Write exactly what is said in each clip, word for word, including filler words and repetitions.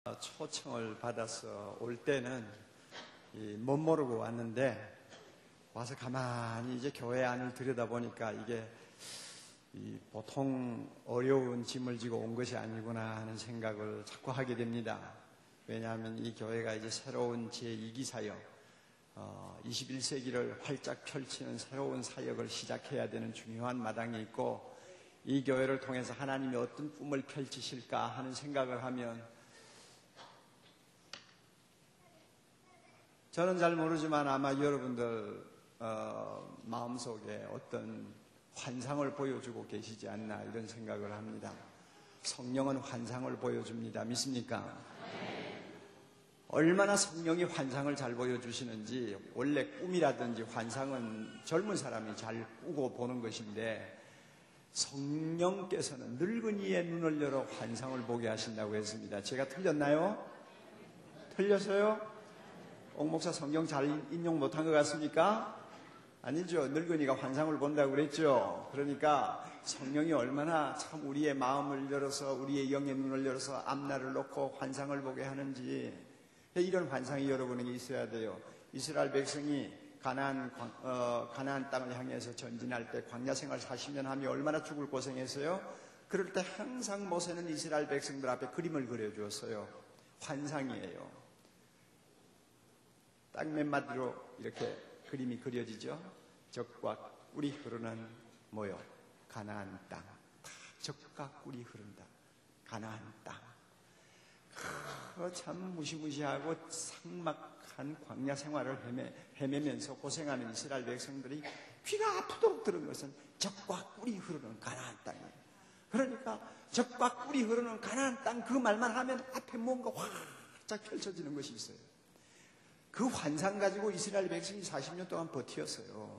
초청을 받아서 올 때는 못 모르고 왔는데 와서 가만히 이제 교회 안을 들여다보니까 이게 이 보통 어려운 짐을 지고 온 것이 아니구나 하는 생각을 자꾸 하게 됩니다. 왜냐하면 이 교회가 이제 새로운 제이 기 사역, 어, 이십일 세기를 활짝 펼치는 새로운 사역을 시작해야 되는 중요한 마당에 있고, 이 교회를 통해서 하나님이 어떤 꿈을 펼치실까 하는 생각을 하면, 저는 잘 모르지만 아마 여러분들 어, 마음속에 어떤 환상을 보여주고 계시지 않나 이런 생각을 합니다. 성령은 환상을 보여줍니다. 믿습니까? 얼마나 성령이 환상을 잘 보여주시는지. 원래 꿈이라든지 환상은 젊은 사람이 잘 꾸고 보는 것인데, 성령께서는 늙은이의 눈을 열어 환상을 보게 하신다고 했습니다. 제가 틀렸나요? 틀렸어요? 옥 목사 성경 잘 인용 못한 것 같습니까? 아니죠. 늙은이가 환상을 본다고 그랬죠. 그러니까 성령이 얼마나 참 우리의 마음을 열어서, 우리의 영의 눈을 열어서 앞날을 놓고 환상을 보게 하는지, 이런 환상이 여러분에게 있어야 돼요. 이스라엘 백성이 가나안, 어, 가나안 땅을 향해서 전진할 때 광야 생활 사십 년 하며 얼마나 죽을 고생했어요? 그럴 때 항상 모세는 이스라엘 백성들 앞에 그림을 그려주었어요. 환상이에요. 딱 몇 마디로 이렇게 그림이 그려지죠. 적과 꿀이 흐르는 뭐요? 가나안 땅. 적과 꿀이 흐른다. 가나안 땅. 그 참 무시무시하고 삭막한 광야 생활을 헤매, 헤매면서 고생하는 이스라엘 백성들이 귀가 아프도록 들은 것은 적과 꿀이 흐르는 가나안 땅이에요. 그러니까 적과 꿀이 흐르는 가나안 땅, 그 말만 하면 앞에 뭔가 활짝 펼쳐지는 것이 있어요. 그 환상 가지고 이스라엘 백성이 사십 년 동안 버티었어요.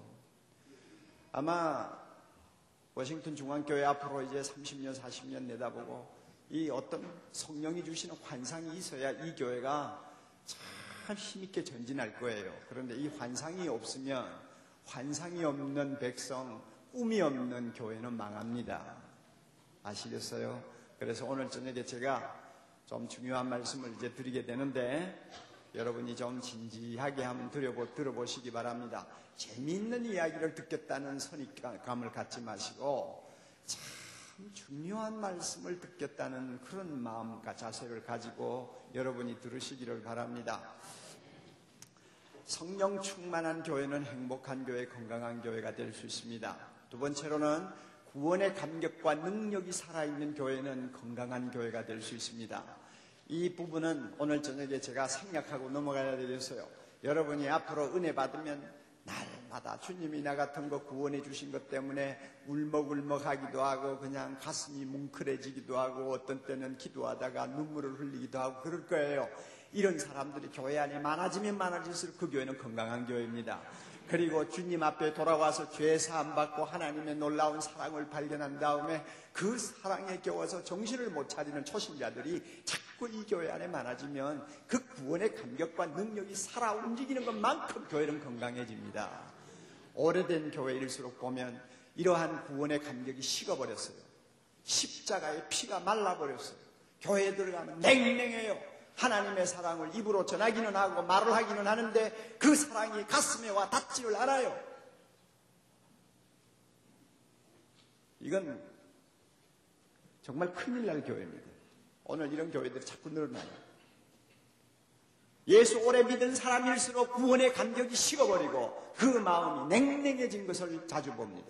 아마 워싱턴 중앙교회 앞으로 이제 삼십 년, 사십 년 내다보고 이 어떤 성령이 주시는 환상이 있어야 이 교회가 참 힘있게 전진할 거예요. 그런데 이 환상이 없으면, 환상이 없는 백성, 꿈이 없는 교회는 망합니다. 아시겠어요? 그래서 오늘 저녁에 제가 좀 중요한 말씀을 이제 드리게 되는데, 여러분이 좀 진지하게 한번 들어보, 들어보시기 바랍니다. 재미있는 이야기를 듣겠다는 선입감을 갖지 마시고 참 중요한 말씀을 듣겠다는 그런 마음과 자세를 가지고 여러분이 들으시기를 바랍니다. 성령 충만한 교회는 행복한 교회, 건강한 교회가 될 수 있습니다. 두 번째로는 구원의 감격과 능력이 살아있는 교회는 건강한 교회가 될 수 있습니다. 이 부분은 오늘 저녁에 제가 생략하고 넘어가야 되겠어요. 여러분이 앞으로 은혜 받으면 날마다 주님이 나 같은 거 구원해 주신 것 때문에 울먹울먹하기도 하고 그냥 가슴이 뭉클해지기도 하고 어떤 때는 기도하다가 눈물을 흘리기도 하고 그럴 거예요. 이런 사람들이 교회 안에 많아지면 많아질수록 그 교회는 건강한 교회입니다. 그리고 주님 앞에 돌아와서 죄 사함 받고 하나님의 놀라운 사랑을 발견한 다음에 그 사랑에 겨워서 정신을 못 차리는 초신자들이 자꾸 이 교회 안에 많아지면 그 구원의 감격과 능력이 살아 움직이는 것만큼 교회는 건강해집니다. 오래된 교회일수록 보면 이러한 구원의 감격이 식어버렸어요. 십자가의 피가 말라버렸어요. 교회에 들어가면 냉랭해요. 하나님의 사랑을 입으로 전하기는 하고 말을 하기는 하는데 그 사랑이 가슴에 와 닿지를 않아요. 이건 정말 큰일 날 교회입니다. 오늘 이런 교회들이 자꾸 늘어나요. 예수 오래 믿은 사람일수록 구원의 감격이 식어버리고 그 마음이 냉랭해진 것을 자주 봅니다.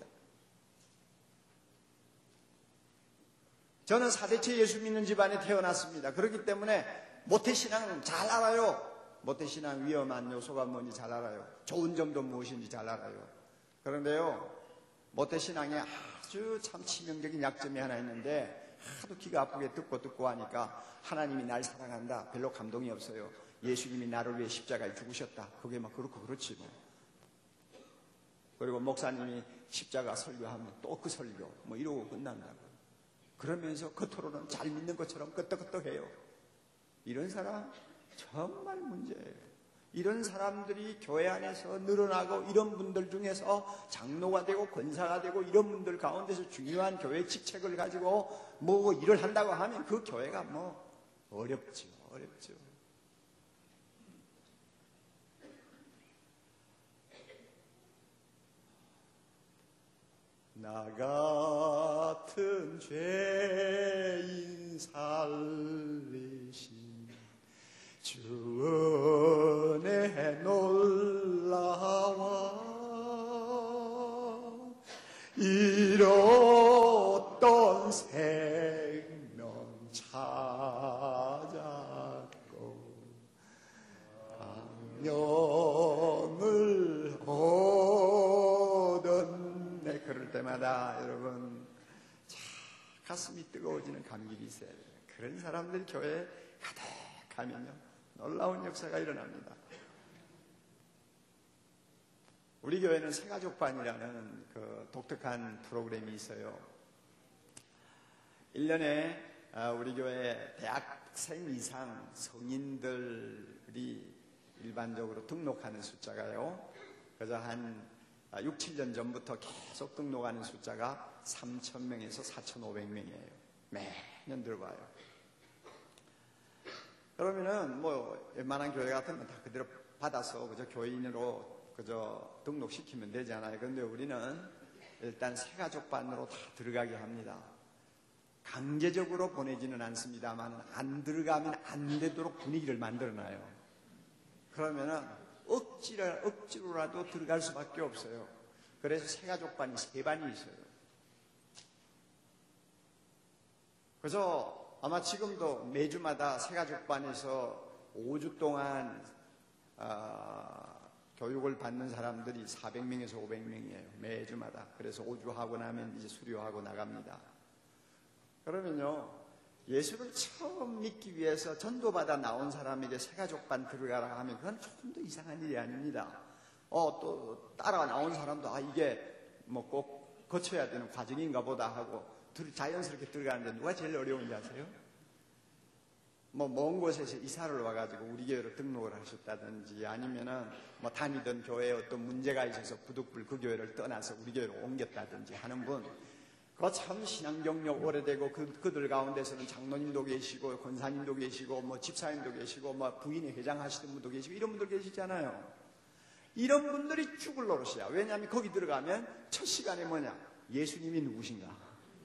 저는 사대체 예수 믿는 집안에 태어났습니다. 그렇기 때문에 모태신앙은 잘 알아요. 모태신앙 위험한 요소가 뭔지 잘 알아요. 좋은 점도 무엇인지 잘 알아요. 그런데요, 모태신앙에 아주 참 치명적인 약점이 하나 있는데 하도 귀가 아프게 듣고 듣고 하니까 하나님이 날 사랑한다 별로 감동이 없어요. 예수님이 나를 위해 십자가에 죽으셨다. 그게 막 그렇고 그렇지 뭐. 그리고 목사님이 십자가 설교하면 또 그 설교 뭐 이러고 끝난다고. 그러면서 겉으로는 잘 믿는 것처럼 끄떡끄떡해요. 이런 사람 정말 문제예요. 이런 사람들이 교회 안에서 늘어나고 이런 분들 중에서 장로가 되고 권사가 되고 이런 분들 가운데서 중요한 교회 직책을 가지고 뭐 일을 한다고 하면 그 교회가 뭐 어렵죠. 어렵죠. 나 같은 죄인 살리신 주 은혜 놀라워 잃었던 생명 찾았고 강령을 얻었네. 그럴 때마다 여러분 자, 가슴이 뜨거워지는 감격이 있어요. 그런 사람들 교회에 가득하면요 놀라운 역사가 일어납니다. 우리 교회는 새가족반이라는 그 독특한 프로그램이 있어요. 일 년에 우리 교회 대학생 이상 성인들이 일반적으로 등록하는 숫자가요, 그저 한 육, 칠 년 전부터 계속 등록하는 숫자가 삼천 명에서 사천오백 명이에요. 매년 들어봐요. 그러면은 뭐 웬만한 교회 같은 건 다 그대로 받아서 그저 교인으로 그저 등록시키면 되잖아요. 그런데 우리는 일단 새가족반으로 다 들어가게 합니다. 강제적으로 보내지는 않습니다만 안 들어가면 안 되도록 분위기를 만들어놔요. 그러면은 억지로, 억지로라도 들어갈 수밖에 없어요. 그래서 새가족반이 세 반이 있어요. 그래서 아마 지금도 매주마다 새가족반에서 오 주 동안 어, 교육을 받는 사람들이 사백 명에서 오백 명이에요. 매주마다. 그래서 오 주 하고 나면 이제 수료하고 나갑니다. 그러면요, 예수를 처음 믿기 위해서 전도받아 나온 사람에게 새가족반 들어가라 하면 그건 조금 더 이상한 일이 아닙니다. 어, 또 따라 나온 사람도 아, 이게 뭐 꼭 거쳐야 되는 과정인가 보다 하고 자연스럽게 들어가는데 누가 제일 어려운지 아세요? 뭐 먼 곳에서 이사를 와가지고 우리 교회로 등록을 하셨다든지 아니면은 뭐 다니던 교회에 어떤 문제가 있어서 부득불 그 교회를 떠나서 우리 교회로 옮겼다든지 하는 분, 그거 참 신앙 경력 오래되고 그, 그들 가운데서는 장로님도 계시고 권사님도 계시고 뭐 집사님도 계시고 뭐 부인의 회장 하시던 분도 계시고 이런 분들 계시잖아요. 이런 분들이 죽을 노릇이야. 왜냐하면 거기 들어가면 첫 시간에 뭐냐? 예수님이 누구신가?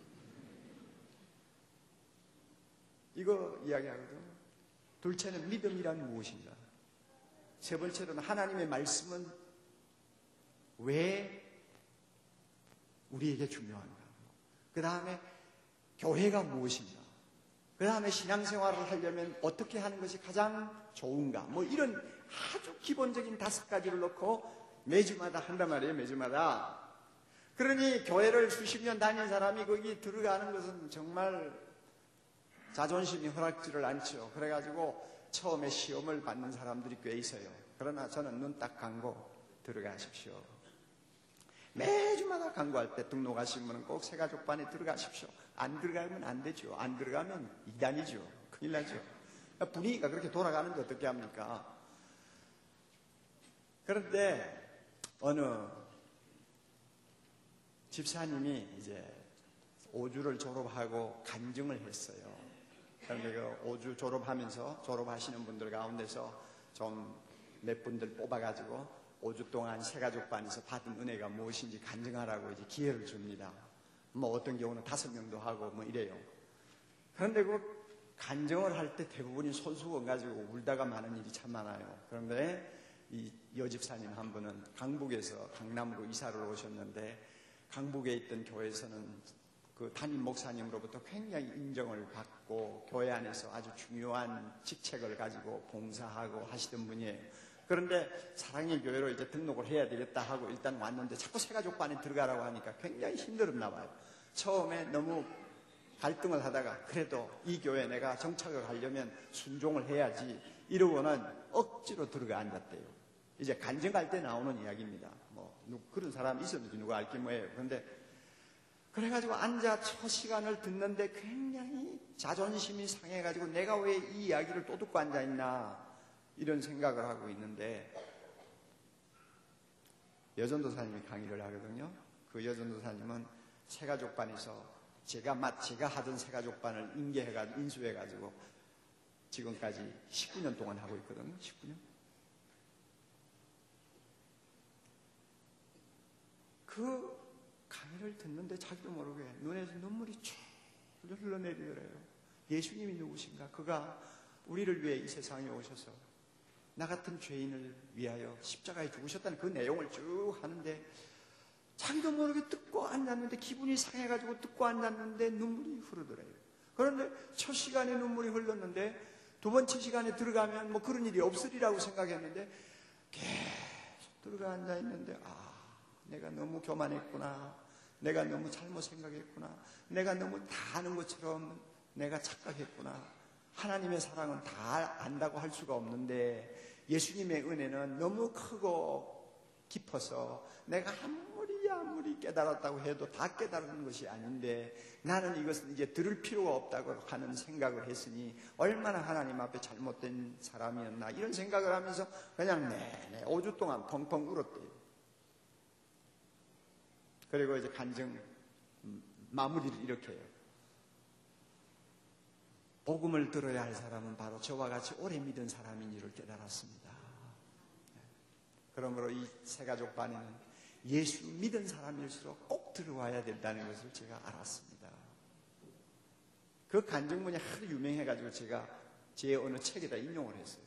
이거 이야기하거든. 둘째는 믿음이란 무엇인가? 세 번째로는 하나님의 말씀은 왜 우리에게 중요한가? 그 다음에 교회가 무엇인가? 그 다음에 신앙생활을 하려면 어떻게 하는 것이 가장 좋은가? 뭐 이런 아주 기본적인 다섯 가지를 놓고 매주마다 한단 말이에요. 매주마다. 그러니 교회를 수십 년 다닌 사람이 거기 들어가는 것은 정말 자존심이 허락지를 않죠. 그래가지고 처음에 시험을 받는 사람들이 꽤 있어요. 그러나 저는 눈 딱 감고 들어가십시오. 매주마다 강구할 때 등록하신 분은 꼭 새가족반에 들어가십시오. 안 들어가면 안 되죠. 안 들어가면 이단이죠. 큰일 나죠. 분위기가 그렇게 돌아가는데 어떻게 합니까? 그런데 어느 집사님이 이제 오 주를 졸업하고 간증을 했어요. 그런데 그 오 주 졸업하면서 졸업하시는 분들 가운데서 좀 몇 분들 뽑아가지고 오 주 동안 새가족반에서 받은 은혜가 무엇인지 간증하라고 이제 기회를 줍니다. 뭐 어떤 경우는 다섯 명도 하고 뭐 이래요. 그런데 그 간증을 할 때 대부분이 손수건 가지고 울다가 마는 일이 참 많아요. 그런데 이 여집사님 한 분은 강북에서 강남으로 이사를 오셨는데 강북에 있던 교회에서는 그 담임 목사님으로부터 굉장히 인정을 받고 교회 안에서 아주 중요한 직책을 가지고 봉사하고 하시던 분이에요. 그런데 사랑의 교회로 이제 등록을 해야 되겠다 하고 일단 왔는데 자꾸 새가족반에 들어가라고 하니까 굉장히 힘들었나 봐요. 처음에 너무 갈등을 하다가 그래도 이 교회에 내가 정착을 하려면 순종을 해야지 이러고는 억지로 들어가 앉았대요. 이제 간증할 때 나오는 이야기입니다. 뭐 그런 사람이 있었는지 누가 알기 뭐예요. 그런데 그래가지고 앉아 첫 시간을 듣는데 굉장히 자존심이 상해가지고 내가 왜 이 이야기를 또 듣고 앉아있나 이런 생각을 하고 있는데 여전도사님이 강의를 하거든요. 그 여전도사님은 새가족반에서 제가 맛 제가 하던 새가족반을 인계해가지고 인수해가지고 지금까지 십구 년 동안 하고 있거든요. 십구 년. 그 강의를 듣는데 자기도 모르게 눈에서 눈물이 쭉 흘러내리더래요. 예수님이 누구신가? 그가 우리를 위해 이 세상에 오셔서 나 같은 죄인을 위하여 십자가에 죽으셨다는 그 내용을 쭉 하는데 자기도 모르게 듣고 앉았는데 기분이 상해가지고 듣고 앉았는데 눈물이 흐르더래요. 그런데 첫 시간에 눈물이 흘렀는데 두 번째 시간에 들어가면 뭐 그런 일이 없으리라고 생각했는데 계속 들어가 앉아있는데 아 내가 너무 교만했구나. 내가 너무 잘못 생각했구나. 내가 너무 다 아는 것처럼 내가 착각했구나. 하나님의 사랑은 다 안다고 할 수가 없는데 예수님의 은혜는 너무 크고 깊어서 내가 아무리 아무리 깨달았다고 해도 다 깨달은 것이 아닌데 나는 이것은 이제 들을 필요가 없다고 하는 생각을 했으니 얼마나 하나님 앞에 잘못된 사람이었나 이런 생각을 하면서 그냥 내내 오 주 동안 펑펑 울었대요. 그리고 이제 간증 마무리를 이렇게 해요. 복음을 들어야 할 사람은 바로 저와 같이 오래 믿은 사람인 줄을 깨달았습니다. 그러므로 이 새가족 반에는 예수 믿은 사람일수록 꼭 들어와야 된다는 것을 제가 알았습니다. 그 간증문이 하도 유명해가지고 제가 제 어느 책에다 인용을 했어요.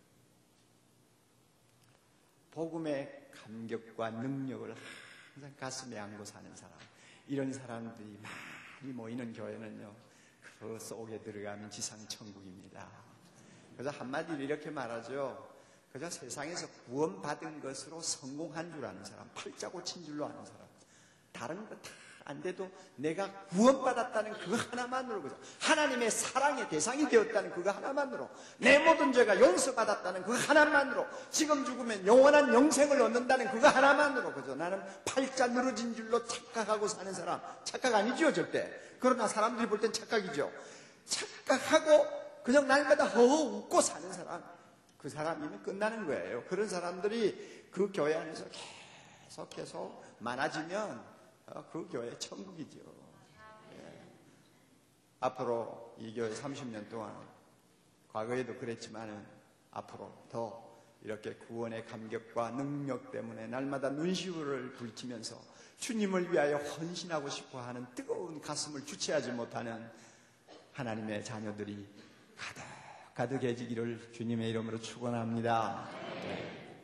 복음의 감격과 능력을 항상 가슴에 안고 사는 사람, 이런 사람들이 많이 모이는 교회는요, 그 속에 들어가면 지상천국입니다. 그래서 한마디로 이렇게 말하죠. 그저 세상에서 구원받은 것으로 성공한 줄 아는 사람, 팔자 고친 줄로 아는 사람, 다른 거 다 안 돼도 내가 구원받았다는 그거 하나만으로, 그죠? 하나님의 사랑의 대상이 되었다는 그거 하나만으로, 내 모든 죄가 용서받았다는 그거 하나만으로, 지금 죽으면 영원한 영생을 얻는다는 그거 하나만으로, 그죠? 나는 팔자 늘어진 줄로 착각하고 사는 사람, 착각 아니죠, 절대. 그러나 사람들이 볼 땐 착각이죠. 착각하고 그냥 날마다 허허 웃고 사는 사람, 그 사람이면 끝나는 거예요. 그런 사람들이 그 교회 안에서 계속 계속 많아지면 그 교회 천국이죠. 예. 앞으로 이 교회 삼십 년 동안, 과거에도 그랬지만은 앞으로 더 이렇게 구원의 감격과 능력 때문에 날마다 눈시울을 붉히면서 주님을 위하여 헌신하고 싶어하는 뜨거운 가슴을 주체하지 못하는 하나님의 자녀들이 가득 가득해지기를 주님의 이름으로 축원합니다. 네.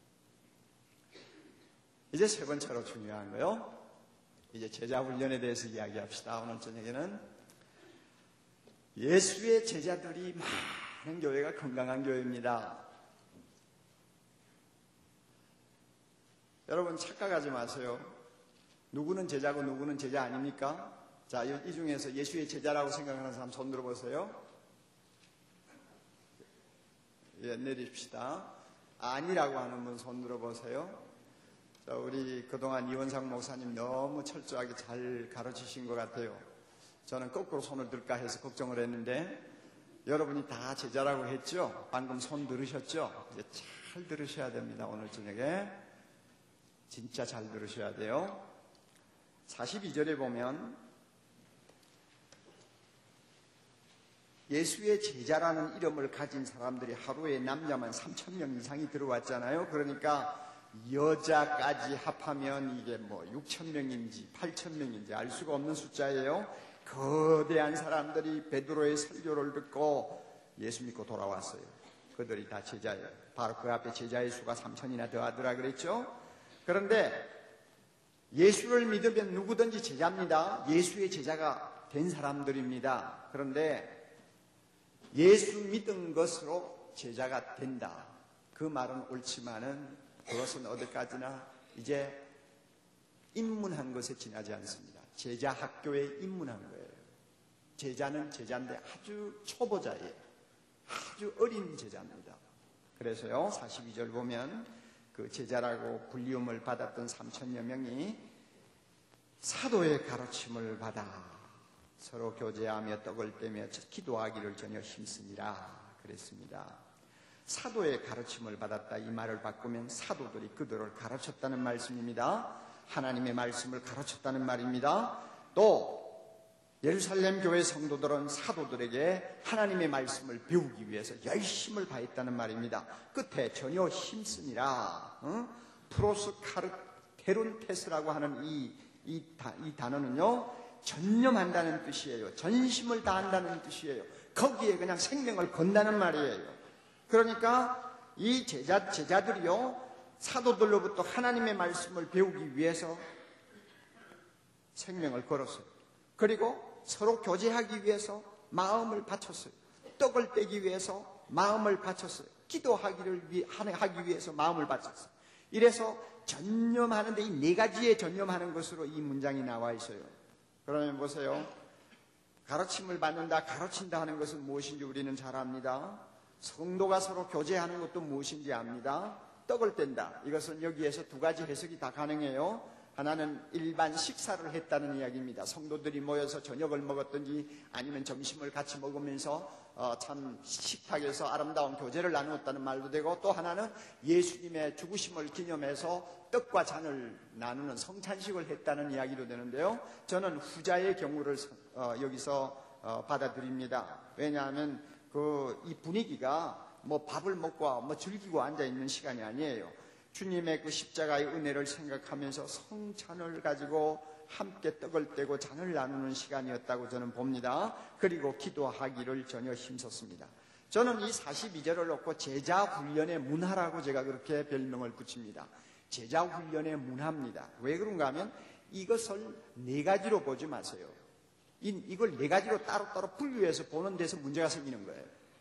이제 세 번째로 중요한 거요. 이제 제자 훈련에 대해서 이야기합시다. 오늘 저녁에는 예수의 제자들이 많은 교회가 건강한 교회입니다. 여러분 착각하지 마세요. 누구는 제자고 누구는 제자 아닙니까? 자, 이 중에서 예수의 제자라고 생각하는 사람 손 들어보세요. 예, 내립시다. 아니라고 하는 분 손 들어보세요. 자, 우리 그동안 이원상 목사님 너무 철저하게 잘 가르치신 것 같아요. 저는 거꾸로 손을 들까 해서 걱정을 했는데 여러분이 다 제자라고 했죠? 방금 손 들으셨죠? 이제 잘 들으셔야 됩니다. 오늘 저녁에 진짜 잘 들으셔야 돼요. 사십이 절에 보면 예수의 제자라는 이름을 가진 사람들이 하루에 남자만 삼천 명 이상이 들어왔잖아요. 그러니까 여자까지 합하면 이게 뭐 육천 명인지 팔천 명인지 알 수가 없는 숫자예요. 거대한 사람들이 베드로의 설교를 듣고 예수 믿고 돌아왔어요. 그들이 다 제자예요. 바로 그 앞에 제자의 수가 삼천이나 더하더라 그랬죠. 그런데 예수를 믿으면 누구든지 제자입니다. 예수의 제자가 된 사람들입니다. 그런데 예수 믿은 것으로 제자가 된다. 그 말은 옳지만은 그것은 어디까지나 이제 입문한 것에 지나지 않습니다. 제자 학교에 입문한 거예요. 제자는 제자인데 아주 초보자예요. 아주 어린 제자입니다. 그래서요, 사십이 절 보면 그 제자라고 불리움을 받았던 삼천여 명이 사도의 가르침을 받아 서로 교제하며 떡을 떼며 기도하기를 전혀 힘쓰니라 그랬습니다. 사도의 가르침을 받았다, 이 말을 바꾸면 사도들이 그들을 가르쳤다는 말씀입니다. 하나님의 말씀을 가르쳤다는 말입니다. 또 예루살렘 교회 성도들은 사도들에게 하나님의 말씀을 배우기 위해서 열심을 다했다는 말입니다. 끝에 전혀 힘쓰니라, 어? 프로스카르테론테스라고 하는 이, 이, 이 단어는요, 전념한다는 뜻이에요. 전심을 다한다는 뜻이에요. 거기에 그냥 생명을 건다는 말이에요. 그러니까 이 제자, 제자들이요, 사도들로부터 하나님의 말씀을 배우기 위해서 생명을 걸었어요. 그리고 서로 교제하기 위해서 마음을 바쳤어요. 떡을 떼기 위해서 마음을 바쳤어요. 기도하기를 위, 하기 위해서 마음을 바쳤어요. 이래서 전념하는데 이 네 가지에 전념하는 것으로 이 문장이 나와 있어요. 그러면 보세요. 가르침을 받는다, 가르친다 하는 것은 무엇인지 우리는 잘 압니다. 성도가 서로 교제하는 것도 무엇인지 압니다. 떡을 뗀다. 이것은 여기에서 두 가지 해석이 다 가능해요. 하나는 일반 식사를 했다는 이야기입니다. 성도들이 모여서 저녁을 먹었든지 아니면 점심을 같이 먹으면서 어, 참 식탁에서 아름다운 교제를 나누었다는 말도 되고, 또 하나는 예수님의 죽으심을 기념해서 떡과 잔을 나누는 성찬식을 했다는 이야기도 되는데요. 저는 후자의 경우를 어, 여기서 어, 받아들입니다. 왜냐하면 그 이 분위기가 뭐 밥을 먹고 뭐 즐기고 앉아 있는 시간이 아니에요. 주님의 그 십자가의 은혜를 생각하면서 성찬을 가지고 함께 떡을 떼고 잔을 나누는 시간이었다고 저는 봅니다. 그리고 기도하기를 전혀 힘썼습니다. 저는 이 사십이 절을 놓고 제자훈련의 문화라고 제가 그렇게 별명을 붙입니다. 제자훈련의 문화입니다. 왜 그런가 하면 이것을 네 가지로 보지 마세요. 이, 이걸 네 가지로 따로따로 분류해서 보는 데서 문제가 생기는 거예요.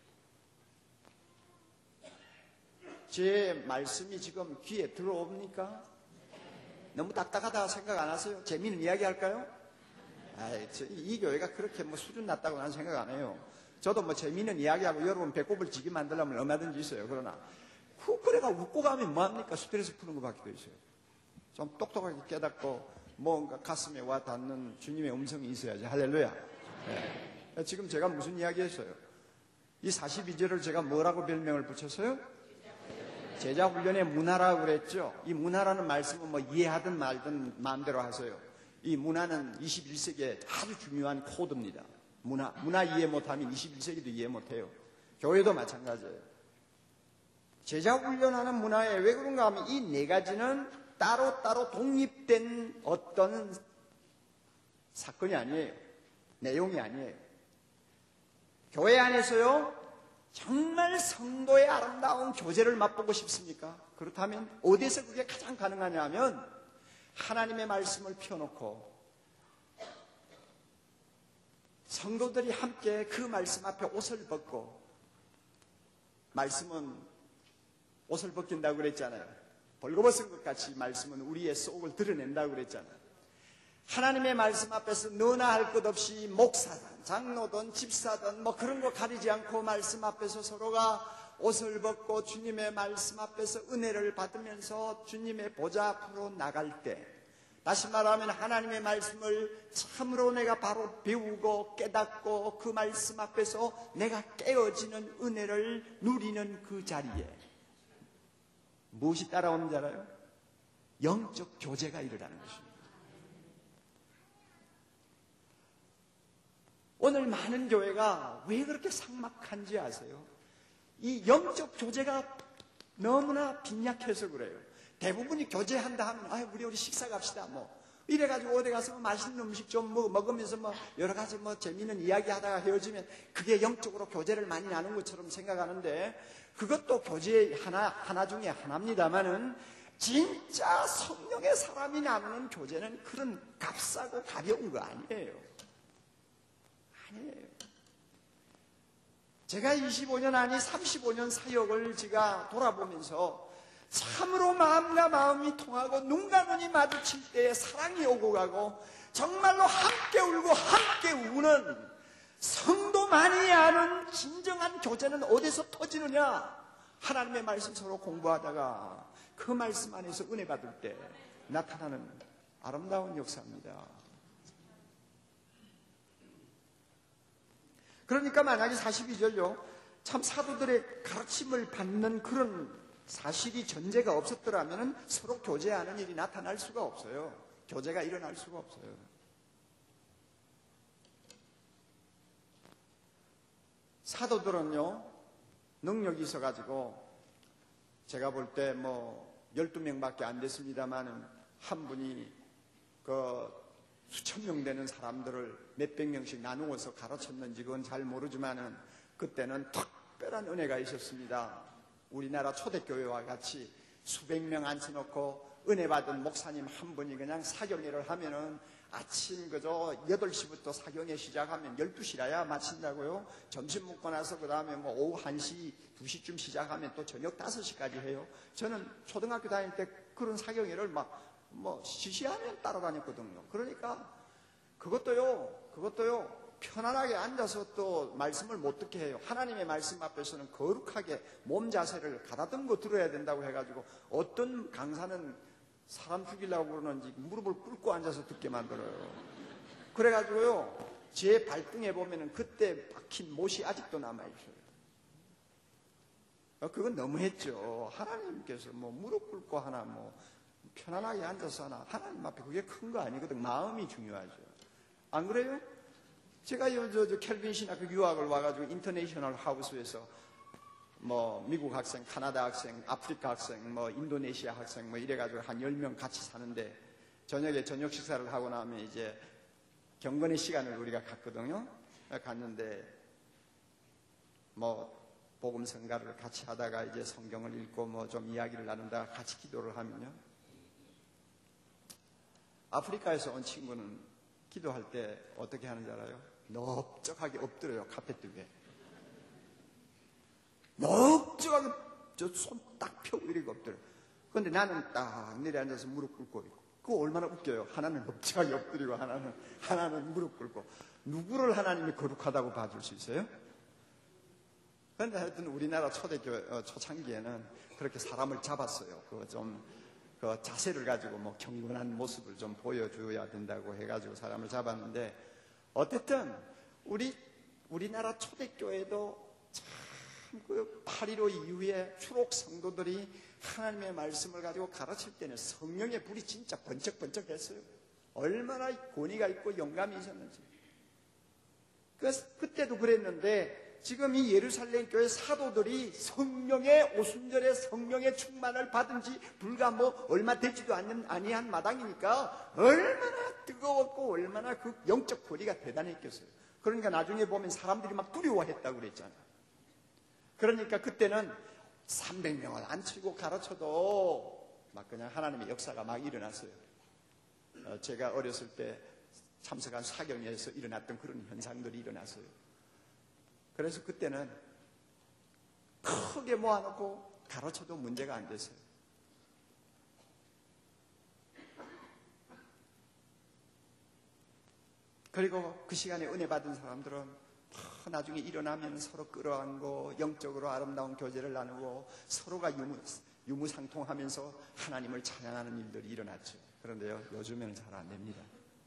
제 말씀이 지금 귀에 들어옵니까? 너무 딱딱하다 생각 안 하세요? 재미있는 이야기 할까요? 아이, 저, 이 교회가 그렇게 뭐 수준 낮다고 나는 생각 안 해요. 저도 뭐 재미있는 이야기하고 여러분 배꼽을 지게 만들려면 얼마든지 있어요. 그러나 후크레가 웃고 가면 뭐합니까? 스트레스 푸는 것밖에 더 있어요. 좀 똑똑하게 깨닫고 뭔가 가슴에 와 닿는 주님의 음성이 있어야지. 할렐루야. 네. 지금 제가 무슨 이야기 했어요? 이 사십이 절을 제가 뭐라고 별명을 붙였어요? 제자훈련의 문화라고 그랬죠. 이 문화라는 말씀은 뭐 이해하든 말든 마음대로 하세요. 이 문화는 이십일 세기에 아주 중요한 코드입니다. 문화, 문화 이해 못하면 이십일 세기도 이해 못해요. 교회도 마찬가지예요. 제자훈련하는 문화에 왜 그런가 하면 이 네 가지는 따로따로 독립된 어떤 사건이 아니에요. 내용이 아니에요. 교회 안에서요, 정말 성도의 아름다운 교제를 맛보고 싶습니까? 그렇다면 어디서 그게 가장 가능하냐 하면 하나님의 말씀을 펴놓고 성도들이 함께 그 말씀 앞에 옷을 벗고, 말씀은 옷을 벗긴다고 그랬잖아요. 벌거벗은 것 같이 말씀은 우리의 속을 드러낸다고 그랬잖아요. 하나님의 말씀 앞에서 너나 할 것 없이 목사든 장로든 집사든 뭐 그런 거 가리지 않고 말씀 앞에서 서로가 옷을 벗고 주님의 말씀 앞에서 은혜를 받으면서 주님의 보좌 앞으로 나갈 때, 다시 말하면 하나님의 말씀을 참으로 내가 바로 배우고 깨닫고 그 말씀 앞에서 내가 깨어지는 은혜를 누리는 그 자리에 무엇이 따라오는 줄 알아요? 영적 교제가 일어나는 것입니다. 오늘 많은 교회가 왜 그렇게 삭막한지 아세요? 이 영적 교제가 너무나 빈약해서 그래요. 대부분이 교제한다 하면 아, 우리 우리 식사 갑시다 뭐 이래가지고 어디 가서 뭐 맛있는 음식 좀 뭐 먹으면서 뭐 여러 가지 뭐 재미있는 이야기하다가 헤어지면 그게 영적으로 교제를 많이 나눈 것처럼 생각하는데, 그것도 교제의 하나 하나 중에 하나입니다만은 진짜 성령의 사람이 나누는 교제는 그런 값싸고 가벼운 거 아니에요. 아니에요. 제가 이십오 년 아니 삼십오 년 사역을 제가 돌아보면서 참으로 마음과 마음이 통하고 눈과 눈이 마주칠 때에 사랑이 오고 가고 정말로 함께 울고 함께 우는 성도만이 아는 진정한 교제는 어디서 터지느냐? 하나님의 말씀 서로 공부하다가 그 말씀 안에서 은혜 받을 때 나타나는 아름다운 역사입니다. 그러니까 만약에 사십이 절요, 참 사도들의 가르침을 받는 그런 사실이 전제가 없었더라면 서로 교제하는 일이 나타날 수가 없어요. 교제가 일어날 수가 없어요. 사도들은요, 능력이 있어가지고, 제가 볼 때 뭐, 열두 명밖에 안 됐습니다만은, 한 분이 그 수천 명 되는 사람들을 몇백 명씩 나누어서 가르쳤는지 그건 잘 모르지만은, 그때는 특별한 은혜가 있었습니다. 우리나라 초대교회와 같이 수백 명 앉혀놓고, 은혜 받은 목사님 한 분이 그냥 사경회를 하면은 아침 그저 여덟 시부터 사경회 시작하면 열두 시라야 마친다고요. 점심 먹고 나서 그 다음에 뭐 오후 한 시, 두 시쯤 시작하면 또 저녁 다섯 시까지 해요. 저는 초등학교 다닐 때 그런 사경회를 막 뭐 지시하면 따라다녔거든요. 그러니까 그것도요, 그것도요, 편안하게 앉아서 또 말씀을 못 듣게 해요. 하나님의 말씀 앞에서는 거룩하게 몸 자세를 가다듬고 들어야 된다고 해가지고 어떤 강사는 사람 죽이려고 그러는지 무릎을 꿇고 앉아서 듣게 만들어요. 그래가지고요, 제 발등에 보면은 그때 박힌 못이 아직도 남아있어요. 그건 너무했죠. 하나님께서 뭐 무릎 꿇고 하나, 뭐 편안하게 앉아서 하나, 하나님 앞에 그게 큰 거 아니거든. 마음이 중요하죠. 안 그래요? 제가 요, 저, 저, 켈빈 신학교 유학을 와가지고 인터내셔널 하우스에서 뭐, 미국 학생, 카나다 학생, 아프리카 학생, 뭐, 인도네시아 학생, 뭐, 이래가지고 한 열 명 같이 사는데, 저녁에 저녁 식사를 하고 나면 이제 경건의 시간을 우리가 갔거든요. 갔는데, 뭐, 복음 성가를 같이 하다가 이제 성경을 읽고 뭐 좀 이야기를 나눈다가 같이 기도를 하면요. 아프리카에서 온 친구는 기도할 때 어떻게 하는지 알아요? 넓적하게 엎드려요, 카페트 위에. 넓적하게 저 손 딱 펴고 이렇게 엎드려요. 그런데 나는 딱 내려앉아서 무릎 꿇고 있고. 그거 얼마나 웃겨요. 하나는 넓적하게 엎드리고 하나는, 하나는 무릎 꿇고. 누구를 하나님이 거룩하다고 봐줄 수 있어요? 그런데 하여튼 우리나라 초대교, 어, 초창기에는 그렇게 사람을 잡았어요. 그 좀, 그 자세를 가지고 뭐 경건한 모습을 좀 보여줘야 된다고 해가지고 사람을 잡았는데, 어쨌든, 우리, 우리나라 초대교회도 참 그 팔일오 이후에 추록 성도들이 하나님의 말씀을 가지고 가르칠 때는 성령의 불이 진짜 번쩍번쩍 했어요. 얼마나 권위가 있고 영감이 있었는지. 그, 그때도 그랬는데, 지금 이 예루살렘 교회 사도들이 성령의 오순절에 성령의 충만을 받은 지 불과 뭐 얼마 되지도 않는 아니한 마당이니까 얼마나 뜨거웠고 얼마나 그 영적 권위가 대단했겠어요. 그러니까 나중에 보면 사람들이 막 두려워했다고 그랬잖아요. 그러니까 그때는 삼백 명을 안 치고 가르쳐도 막 그냥 하나님의 역사가 막 일어났어요. 어, 제가 어렸을 때 참석한 사경에서 일어났던 그런 현상들이 일어났어요. 그래서 그때는 크게 모아놓고 가르쳐도 문제가 안 됐어요. 그리고 그 시간에 은혜 받은 사람들은 나중에 일어나면 서로 끌어안고 영적으로 아름다운 교제를 나누고 서로가 유무, 유무상통하면서 하나님을 찬양하는 일들이 일어났죠. 그런데요, 요즘에는 잘 안 됩니다.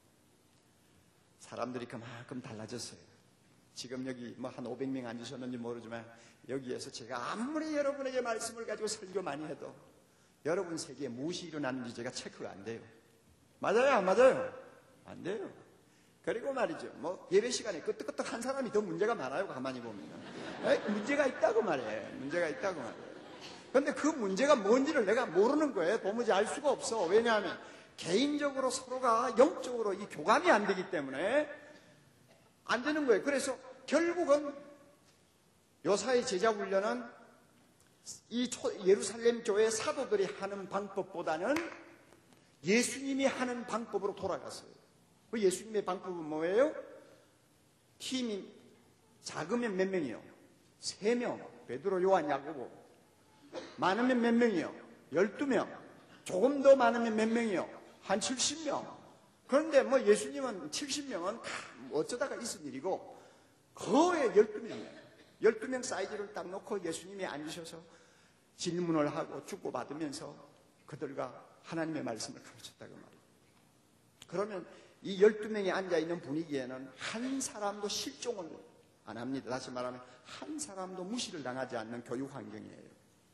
사람들이 그만큼 달라졌어요. 지금 여기 뭐 한 오백 명 앉으셨는지 모르지만 여기에서 제가 아무리 여러분에게 말씀을 가지고 설교 많이 해도 여러분 세계에 무엇이 일어났는지 제가 체크가 안 돼요. 맞아요? 안 맞아요? 안 돼요. 그리고 말이죠. 뭐 예배 시간에 끄떡끄떡 한 사람이 더 문제가 많아요. 가만히 보면. 에이, 문제가 있다고 말해. 문제가 있다고 말해. 그런데 그 문제가 뭔지를 내가 모르는 거예요. 도무지 알 수가 없어. 왜냐하면 개인적으로 서로가 영적으로 이 교감이 안 되기 때문에 안 되는 거예요. 그래서 결국은 요사의 제자 훈련은 이 예루살렘 교회 사도들이 하는 방법보다는 예수님이 하는 방법으로 돌아갔어요. 그 예수님의 방법은 뭐예요? 팀이 작으면 몇 명이요? 세 명. 베드로, 요한, 야고보. 많으면 몇 명이요? 열두 명. 조금 더 많으면 몇 명이요? 한 칠십 명. 그런데 뭐 예수님은 칠십 명은 어쩌다가 있을 일이고 거의 열두 명이에요. 열두 명 사이즈를 딱 놓고 예수님이 앉으셔서 질문을 하고 주고받으면서 그들과 하나님의 말씀을 가르쳤다고 말이에요. 그러면 이 열두 명이 앉아있는 분위기에는 한 사람도 실종을 안 합니다. 다시 말하면 한 사람도 무시를 당하지 않는 교육 환경이에요.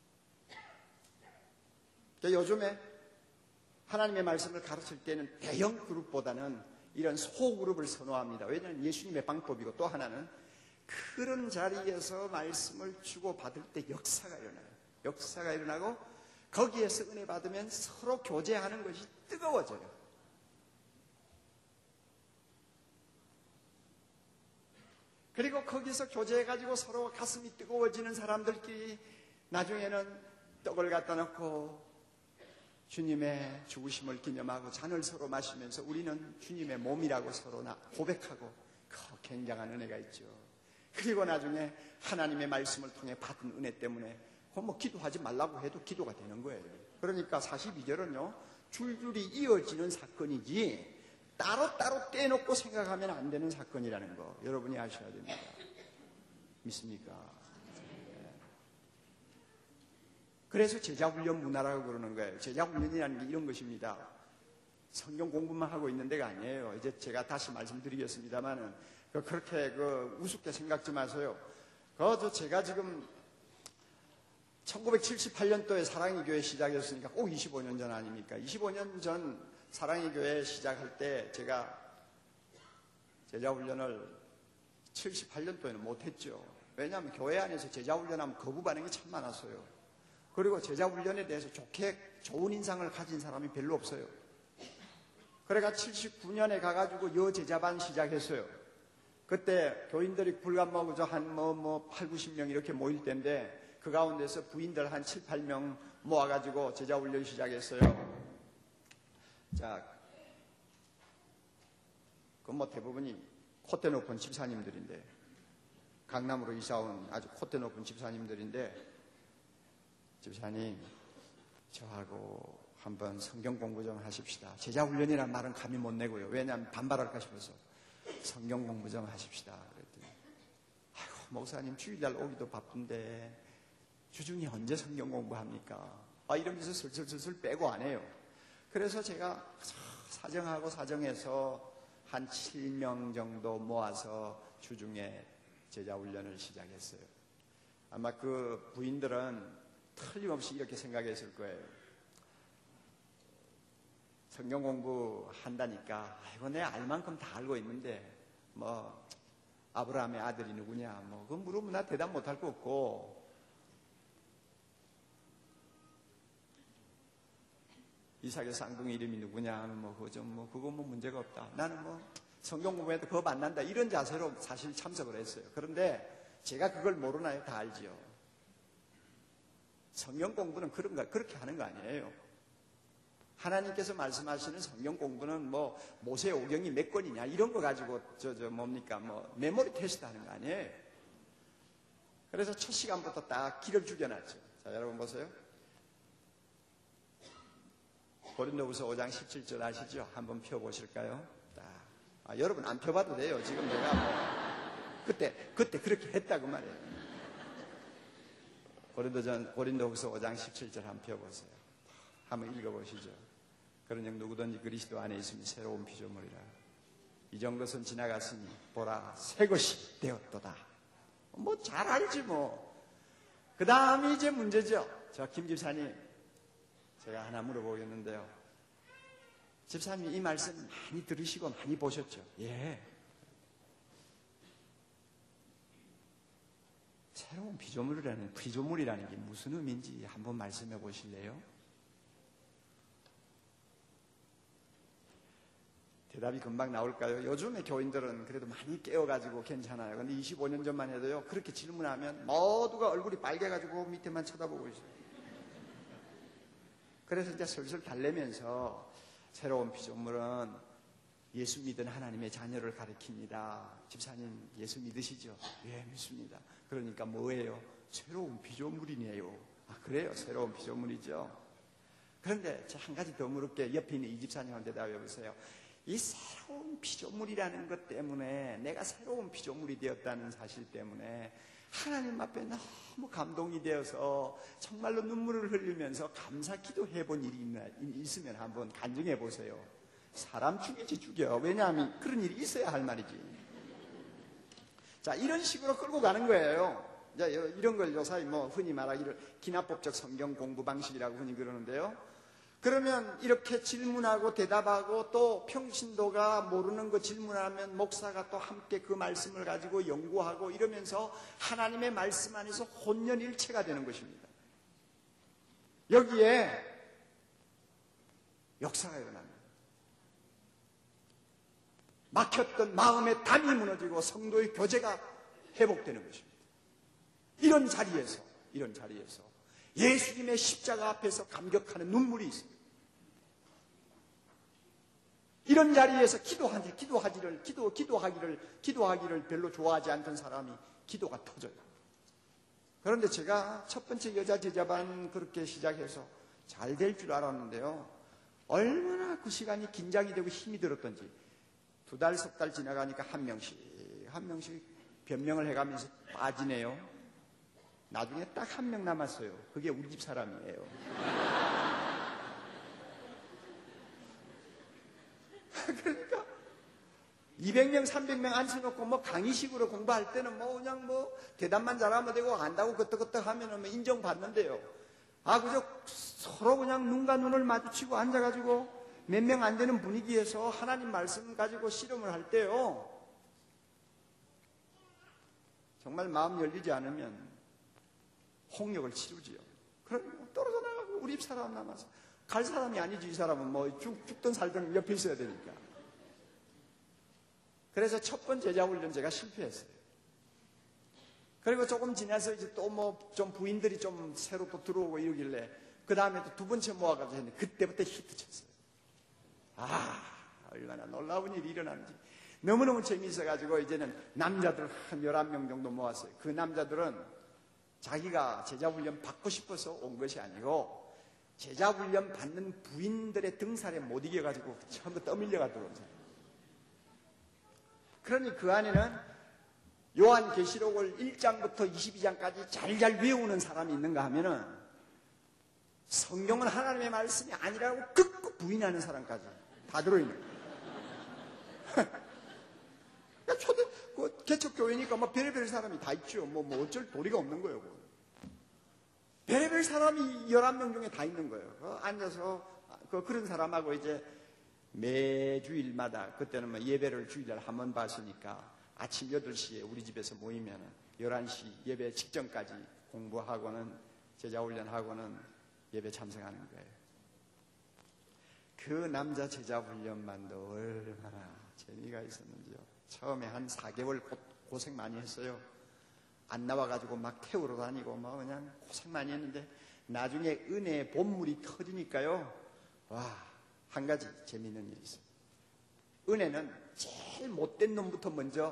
그러니까 요즘에 하나님의 말씀을 가르칠 때는 대형 그룹보다는 이런 소그룹을 선호합니다. 왜냐하면 예수님의 방법이고 또 하나는 그런 자리에서 말씀을 주고받을 때 역사가 일어나요. 역사가 일어나고 거기에서 은혜 받으면 서로 교제하는 것이 뜨거워져요. 그리고 거기서 교제해가지고 서로 가슴이 뜨거워지는 사람들끼리 나중에는 떡을 갖다 놓고 주님의 죽으심을 기념하고 잔을 서로 마시면서 우리는 주님의 몸이라고 서로 고백하고 그 굉장한 은혜가 있죠. 그리고 나중에 하나님의 말씀을 통해 받은 은혜 때문에 뭐 기도하지 말라고 해도 기도가 되는 거예요. 그러니까 사십이 절은요 줄줄이 이어지는 사건이지 따로따로 떼놓고 생각하면 안 되는 사건이라는 거 여러분이 아셔야 됩니다. 믿습니까? 네. 그래서 제자훈련 문화라고 그러는 거예요. 제자훈련이라는 게 이런 것입니다. 성경 공부만 하고 있는 데가 아니에요. 이제 제가 다시 말씀드리겠습니다만은 그렇게 그 우습게 생각지 마세요. 그 제가 지금 천구백칠십팔 년도에 사랑의 교회 시작했으니까 꼭 이십오 년 전 아닙니까? 이십오 년 전 사랑의 교회 시작할 때 제가 제자훈련을 칠십팔 년도에는 못했죠. 왜냐하면 교회 안에서 제자훈련하면 거부 반응이 참 많았어요. 그리고 제자훈련에 대해서 좋게 좋은 인상을 가진 사람이 별로 없어요. 그래가 칠십구 년에 가가지고 여제자반 시작했어요. 그때 교인들이 불과 뭐 그저 한 뭐 뭐 팔, 구십 명 이렇게 모일 때인데 그 가운데서 부인들 한 칠, 팔 명 모아가지고 제자훈련 시작했어요. 자, 그 뭐 대부분이 콧대 높은 집사님들인데 강남으로 이사온 아주 콧대 높은 집사님들인데 집사님 저하고 한번 성경 공부 좀 하십시다. 제자훈련이라는 말은 감히 못 내고요. 왜냐하면 반발할까 싶어서 성경 공부 좀 하십시다. 그랬더니 아이고 목사님 주일날 오기도 바쁜데 주중에 언제 성경 공부합니까? 아 이러면서 슬슬슬슬 빼고 안 해요. 그래서 제가 사정하고 사정해서 한 칠 명 정도 모아서 주중에 제자훈련을 시작했어요. 아마 그 부인들은 틀림없이 이렇게 생각했을 거예요. 성경 공부 한다니까 아이고 내 알만큼 다 알고 있는데 뭐 아브라함의 아들이 누구냐 뭐 그거 물으면 나 대답 못할 거 없고 이삭의 쌍둥이 이름이 누구냐 뭐 그거 좀 뭐 그거 뭐 문제가 없다. 나는 뭐 성경 공부해도 그거 만난다 이런 자세로 사실 참석을 했어요. 그런데 제가 그걸 모르나요? 다 알지요. 성경 공부는 그런 거 그렇게 하는 거 아니에요. 하나님께서 말씀하시는 성경 공부는 뭐 모세 오경이 몇 권이냐 이런 거 가지고 저 저 뭡니까 뭐 메모리 테스트 하는 거 아니에요. 그래서 첫 시간부터 딱 길을 죽여놨죠. 자 여러분 보세요. 고린도후서 오 장 십칠 절 아시죠? 한번 펴보실까요? 딱. 아, 여러분 안 펴봐도 돼요. 지금 내가 뭐 그때 그때 그렇게 했다고 말이에요. 고린도전 고린도후서 오 장 십칠 절 한번 펴보세요. 한번 읽어보시죠. 그러니 누구든지 그리스도 안에 있으면 새로운 피조물이라. 이전 것은 지나갔으니 보라 새 것이 되었도다. 뭐 잘 알지 뭐. 그 다음이 이제 문제죠. 저 김 집사님 제가 하나 물어보겠는데요. 집사님 이 말씀 많이 들으시고 많이 보셨죠? 예. 새로운 피조물이라는, 피조물이라는 게 무슨 의미인지 한번 말씀해 보실래요? 대답이 금방 나올까요? 요즘에 교인들은 그래도 많이 깨워가지고 괜찮아요. 근데 이십오 년 전만 해도요, 그렇게 질문하면 모두가 얼굴이 빨개가지고 밑에만 쳐다보고 있어요. 그래서 이제 슬슬 달래면서 새로운 피조물은 예수 믿은 하나님의 자녀를 가리킵니다. 집사님 예수 믿으시죠? 예, 믿습니다. 그러니까 뭐예요? 새로운 피조물이네요. 아, 그래요? 새로운 피조물이죠. 그런데 한 가지 더 물을게. 옆에 있는 이 집사님한테 대답해 보세요. 이 새로운 피조물이라는 것 때문에 내가 새로운 피조물이 되었다는 사실 때문에 하나님 앞에 너무 감동이 되어서 정말로 눈물을 흘리면서 감사 기도해 본 일이 있으면 한번 간증해 보세요. 사람 죽이지 죽여. 왜냐하면 그런 일이 있어야 할 말이지. 자, 이런 식으로 끌고 가는 거예요. 이런 걸 요사이 뭐 흔히 말하기를 기납법적 성경 공부 방식이라고 흔히 그러는데요. 그러면 이렇게 질문하고 대답하고 또 평신도가 모르는 거 질문하면 목사가 또 함께 그 말씀을 가지고 연구하고 이러면서 하나님의 말씀 안에서 혼연일체가 되는 것입니다. 여기에 역사가 일어납니다. 막혔던 마음의 담이 무너지고 성도의 교제가 회복되는 것입니다. 이런 자리에서 이런 자리에서 예수님의 십자가 앞에서 감격하는 눈물이 있습니다. 이런 자리에서 기도하지, 기도하기를, 기도, 기도하기를, 기도하기를 별로 좋아하지 않던 사람이 기도가 터져요. 그런데 제가 첫 번째 여자 제자반 그렇게 시작해서 잘 될 줄 알았는데요. 얼마나 그 시간이 긴장이 되고 힘이 들었던지 두 달, 석 달 지나가니까 한 명씩, 한 명씩 변명을 해가면서 빠지네요. 나중에 딱 한 명 남았어요. 그게 우리 집 사람이에요. 그러니까 이백 명, 삼백 명 앉혀놓고 뭐 강의식으로 공부할 때는 뭐 그냥 뭐 대답만 잘하면 되고 안다고 그떡그떡 하면은 뭐 인정받는데요. 아, 그저 서로 그냥 눈과 눈을 마주치고 앉아가지고 몇 명 안 되는 분위기에서 하나님 말씀 가지고 실험을 할 때요. 정말 마음 열리지 않으면 홍역을 치르지요. 그러면 떨어져 나가고 우리 집 사람 남아서 갈 사람이 아니지. 이 사람은 뭐 죽, 죽든 살든 옆에 있어야 되니까. 그래서 첫 번째 제자 훈련 제가 실패했어요. 그리고 조금 지나서 이제 또 뭐 좀 부인들이 좀 새로 또 들어오고 이러길래 그 다음에 또 두 번째 모아가지고 했는데 그때부터 히트 쳤어요. 아, 얼마나 놀라운 일이 일어나는지. 너무너무 재미있어가지고 이제는 남자들 한 열한 명 정도 모았어요. 그 남자들은 자기가 제자훈련 받고 싶어서 온 것이 아니고 제자훈련 받는 부인들의 등살에 못 이겨가지고 전부 떠밀려가 들어온 거예요. 그러니 그 안에는 요한계시록을 일 장부터 이십이 장까지 잘잘 외우는 사람이 있는가 하면은 성경은 하나님의 말씀이 아니라고 극구 부인하는 사람까지 다 들어있는 거예요. 초대, 그 개척교회니까 뭐 별의별 사람이 다 있죠. 뭐, 뭐 어쩔 도리가 없는 거예요. 그거. 별의별 사람이 열한 명 중에 다 있는 거예요. 그 앉아서 그 그런 사람하고 이제 매주일마다 그때는 뭐 예배를 주일날 한 번 봤으니까 아침 여덟 시에 우리 집에서 모이면 열한 시 예배 직전까지 공부하고는 제자훈련하고는 예배 참석하는 거예요. 그 남자 제자훈련만도 얼마나 재미가 있었는지요. 처음에 한 사 개월 고, 고생 많이 했어요. 안 나와가지고 막 태우러 다니고 뭐 그냥 고생 많이 했는데 나중에 은혜의 본물이 터지니까요. 와, 한 가지 재미있는 일이 있어요. 은혜는 제일 못된 놈부터 먼저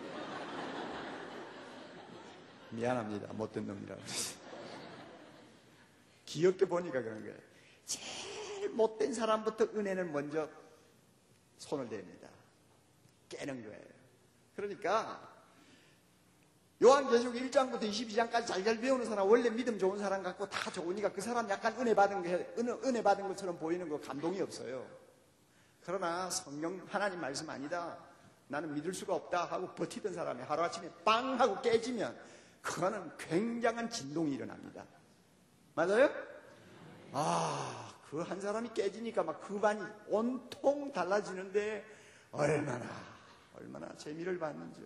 미안합니다. 못된 놈이라고 귀엽게 보니까 그런 거예요. 제일 못된 사람부터 은혜는 먼저 손을 댑니다. 깨는 거예요. 그러니까 요한계시록 일 장부터 이십이 장까지 잘잘 배우는 사람, 원래 믿음 좋은 사람 같고 다 좋으니까 그 사람 약간 은혜 받은 게 은혜, 은혜 받은 것처럼 보이는 거 감동이 없어요. 그러나 성경 하나님 말씀 아니다, 나는 믿을 수가 없다 하고 버티던 사람이 하루아침에 빵 하고 깨지면 그거는 굉장한 진동이 일어납니다. 맞아요? 아, 그 한 사람이 깨지니까 막 그 반이 온통 달라지는데 얼마나 얼마나 재미를 받는지요.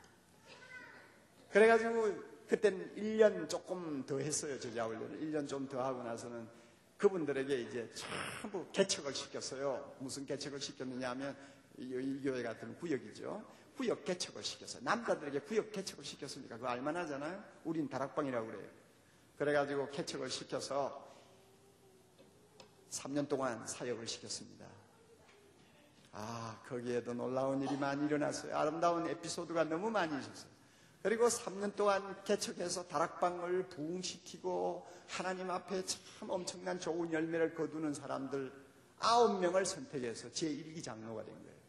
그래가지고 그때는 일 년 조금 더 했어요. 제자훈련을 일 년 좀 더 하고 나서는 그분들에게 이제 전부 개척을 시켰어요. 무슨 개척을 시켰느냐 하면 이 교회 같은 구역이죠. 구역 개척을 시켰어요. 남자들에게 구역 개척을 시켰으니까 그거 알만하잖아요. 우린 다락방이라고 그래요. 그래가지고 개척을 시켜서 삼 년 동안 사역을 시켰습니다. 아, 거기에도 놀라운 일이 많이 일어났어요. 아름다운 에피소드가 너무 많이 있었어요. 그리고 삼 년 동안 개척해서 다락방을 부흥시키고 하나님 앞에 참 엄청난 좋은 열매를 거두는 사람들 아홉 명을 선택해서 제일 기 장로가 된 거예요.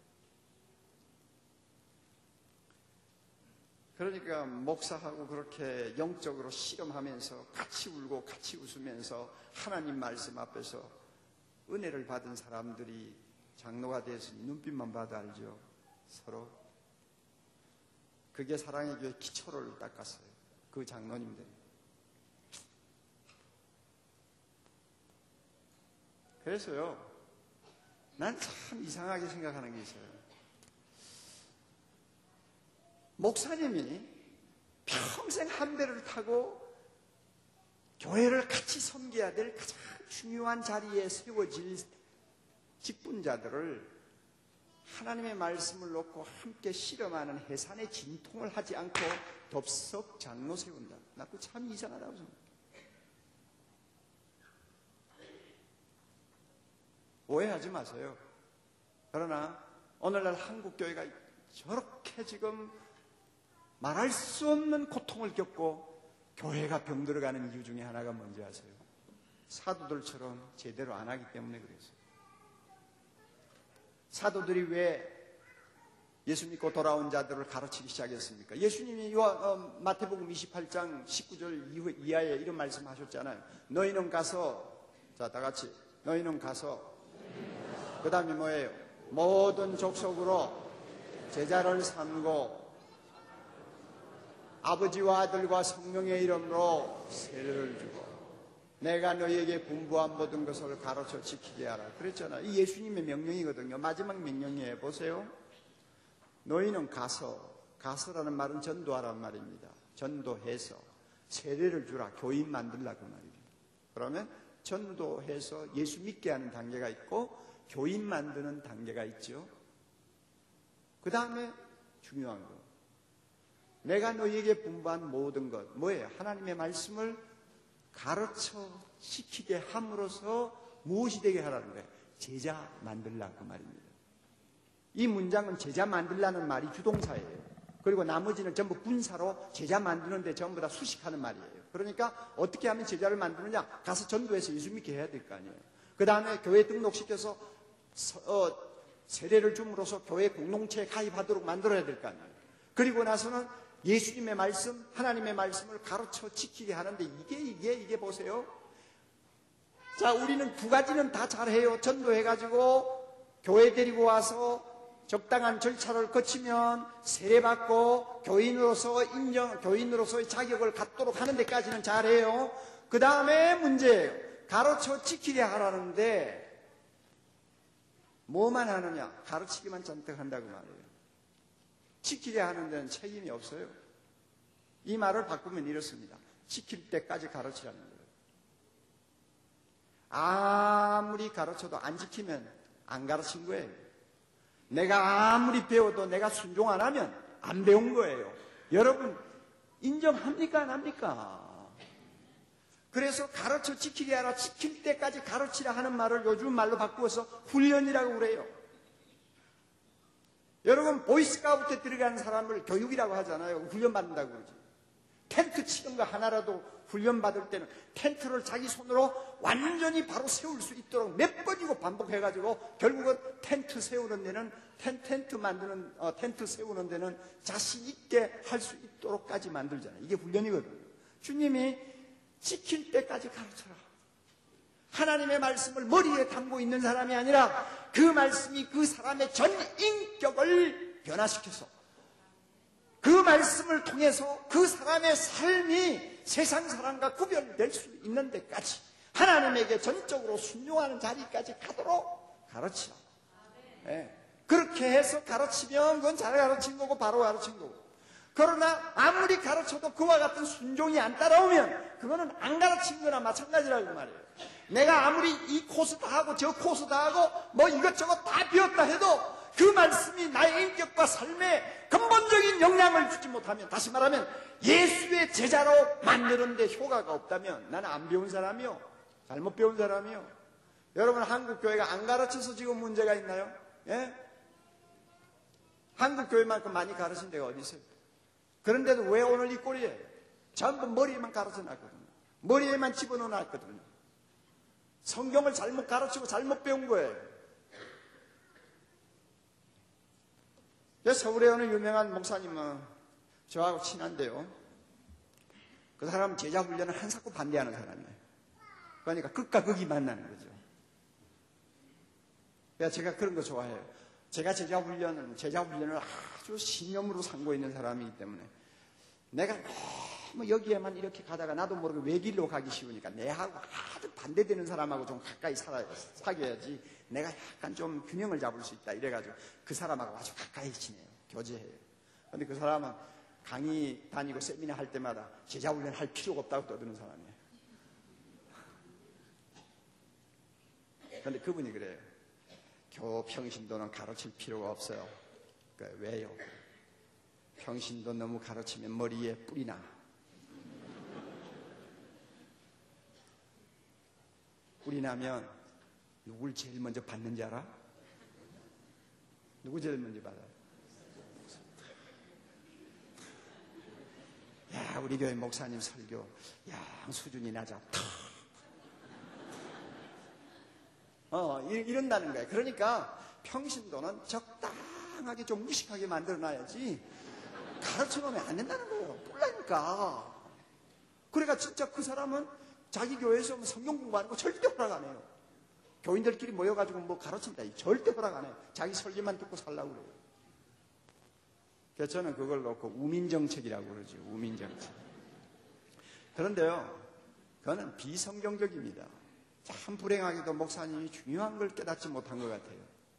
그러니까 목사하고 그렇게 영적으로 실험하면서 같이 울고 같이 웃으면서 하나님 말씀 앞에서 은혜를 받은 사람들이 장로가 되었으니 눈빛만 봐도 알죠. 서로. 그게 사랑의 교회 기초를 닦았어요. 그 장로님들이. 그래서요, 난 참 이상하게 생각하는 게 있어요. 목사님이 평생 한 배를 타고 교회를 같이 섬겨야 될 가장 중요한 자리에 세워질 직분자들을 하나님의 말씀을 놓고 함께 실험하는 해산의 진통을 하지 않고 덥석 장로 세운다. 나 그거 참 이상하다고 생각해요. 오해하지 마세요. 그러나 오늘날 한국교회가 저렇게 지금 말할 수 없는 고통을 겪고 교회가 병들어가는 이유 중에 하나가 뭔지 아세요? 사도들처럼 제대로 안 하기 때문에 그랬어요. 사도들이 왜 예수 믿고 돌아온 자들을 가르치기 시작했습니까? 예수님이 어, 마태복음 이십팔 장 십구 절 이하에 이런 말씀 하셨잖아요. 너희는 가서, 자, 다 같이, 너희는 가서, 그 다음에 뭐예요? 모든 족속으로 제자를 삼고 아버지와 아들과 성령의 이름으로 세례를 주고 내가 너희에게 분부한 모든 것을 가르쳐 지키게 하라. 그랬잖아요. 이 예수님의 명령이거든요. 마지막 명령이에요. 보세요. 너희는 가서, 가서라는 말은 전도하라는 말입니다. 전도해서 세례를 주라. 교인 만들라 그 말이에요. 그러면 전도해서 예수 믿게 하는 단계가 있고 교인 만드는 단계가 있죠. 그 다음에 중요한 거, 내가 너희에게 분부한 모든 것, 뭐예요? 하나님의 말씀을 가르쳐 시키게 함으로써 무엇이 되게 하라는 거예요? 제자 만들라 그 말입니다. 이 문장은 제자 만들라는 말이 주동사예요. 그리고 나머지는 전부 분사로 제자 만드는데 전부 다 수식하는 말이에요. 그러니까 어떻게 하면 제자를 만드느냐? 가서 전도해서 예수 믿게 해야 될 거 아니에요. 그 다음에 교회 등록시켜서 어, 세례를 줌으로써 교회 공동체에 가입하도록 만들어야 될 거 아니에요. 그리고 나서는 예수님의 말씀, 하나님의 말씀을 가르쳐 지키게 하는데 이게 이게 이게 보세요. 자, 우리는 두 가지는 다 잘해요. 전도해가지고 교회 데리고 와서 적당한 절차를 거치면 세례받고 교인으로서 인정, 교인으로서의 자격을 갖도록 하는 데까지는 잘해요. 그 다음에 문제예요. 가르쳐 지키게 하라는데 뭐만 하느냐? 가르치기만 잔뜩 한다고 말해요. 지키게 하는 데는 책임이 없어요. 이 말을 바꾸면 이렇습니다. 지킬 때까지 가르치라는 거예요. 아무리 가르쳐도 안 지키면 안 가르친 거예요. 내가 아무리 배워도 내가 순종 안 하면 안 배운 거예요. 여러분 인정합니까? 안 합니까? 그래서 가르쳐 지키게 하라, 지킬 때까지 가르치라 하는 말을 요즘 말로 바꾸어서 훈련이라고 그래요. 여러분 보이스카우트에 들어가는 사람을 교육이라고 하잖아요. 훈련받는다고 그러지. 텐트 치는 거 하나라도 훈련받을 때는 텐트를 자기 손으로 완전히 바로 세울 수 있도록 몇 번이고 반복해가지고 결국은 텐트 세우는 데는 텐, 텐트 만드는 어, 텐트 세우는 데는 자신 있게 할 수 있도록까지 만들잖아요. 이게 훈련이거든요. 주님이 지킬 때까지 가르쳐라. 하나님의 말씀을 머리에 담고 있는 사람이 아니라 그 말씀이 그 사람의 전 인격을 변화시켜서 그 말씀을 통해서 그 사람의 삶이 세상 사람과 구별될 수 있는 데까지 하나님에게 전적으로 순종하는 자리까지 가도록 가르치라. 네. 그렇게 해서 가르치면 그건 잘 가르친 거고 바로 가르친 거고, 그러나 아무리 가르쳐도 그와 같은 순종이 안 따라오면 그거는 안 가르친 거나 마찬가지라고 말이에요. 내가 아무리 이 코스 다 하고 저 코스 다 하고 뭐 이것저것 다 배웠다 해도 그 말씀이 나의 인격과 삶에 근본적인 영향을 주지 못하면, 다시 말하면 예수의 제자로 만드는 데 효과가 없다면 나는 안 배운 사람이요, 잘못 배운 사람이요. 여러분 한국교회가 안 가르쳐서 지금 문제가 있나요? 예? 한국교회만큼 많이 가르친 데가 어디 있어요? 그런데도 왜 오늘 이 꼴이에요? 전부 머리에만 가르쳐 놨거든요. 머리에만 집어넣어 놨거든요. 성경을 잘못 가르치고 잘못 배운 거예요. 서울에 어느 유명한 목사님은 저하고 친한데요. 그 사람은 제자 훈련을 한사코 반대하는 사람이에요. 그러니까 극과 극이 만나는 거죠. 그래서 제가 그런 거 좋아해요. 제가 제자 훈련은, 제자 훈련을 아주 신념으로 삼고 있는 사람이기 때문에 내가 뭐 여기에만 이렇게 가다가 나도 모르게 외길로 가기 쉬우니까 내하고 아주 반대되는 사람하고 좀 가까이 살아, 사귀어야지 내가 약간 좀 균형을 잡을 수 있다 이래가지고 그 사람하고 아주 가까이 지내요. 교제해요. 근데 그 사람은 강의 다니고 세미나 할 때마다 제자 훈련 할 필요가 없다고 떠드는 사람이에요. 근데 그분이 그래요. 교 평신도는 가르칠 필요가 없어요. 그러니까 왜요? 평신도 너무 가르치면 머리에 뿔이 나. 뿔이 나면 누굴 제일 먼저 받는지 알아? 누구 제일 먼저 받아요? 야, 우리 교회 목사님 설교, 야, 수준이 낮아. 어, 이런다는 거예요. 그러니까 평신도는 적당하게 좀 무식하게 만들어놔야지 가르쳐 놓으면 안 된다는 거예요. 뿔나니까. 그러니까 진짜 그 사람은 자기 교회에서 성경 공부하는 거 절대 허락 안 해요. 교인들끼리 모여가지고 뭐 가르친다. 절대 허락 안 해요. 자기 설교만 듣고 살라고 그래요. 그래서 저는 그걸 놓고 우민정책이라고 그러죠. 우민정책. 그런데요, 그거는 비성경적입니다. 참 불행하게도 목사님이 중요한 걸 깨닫지 못한 것 같아요.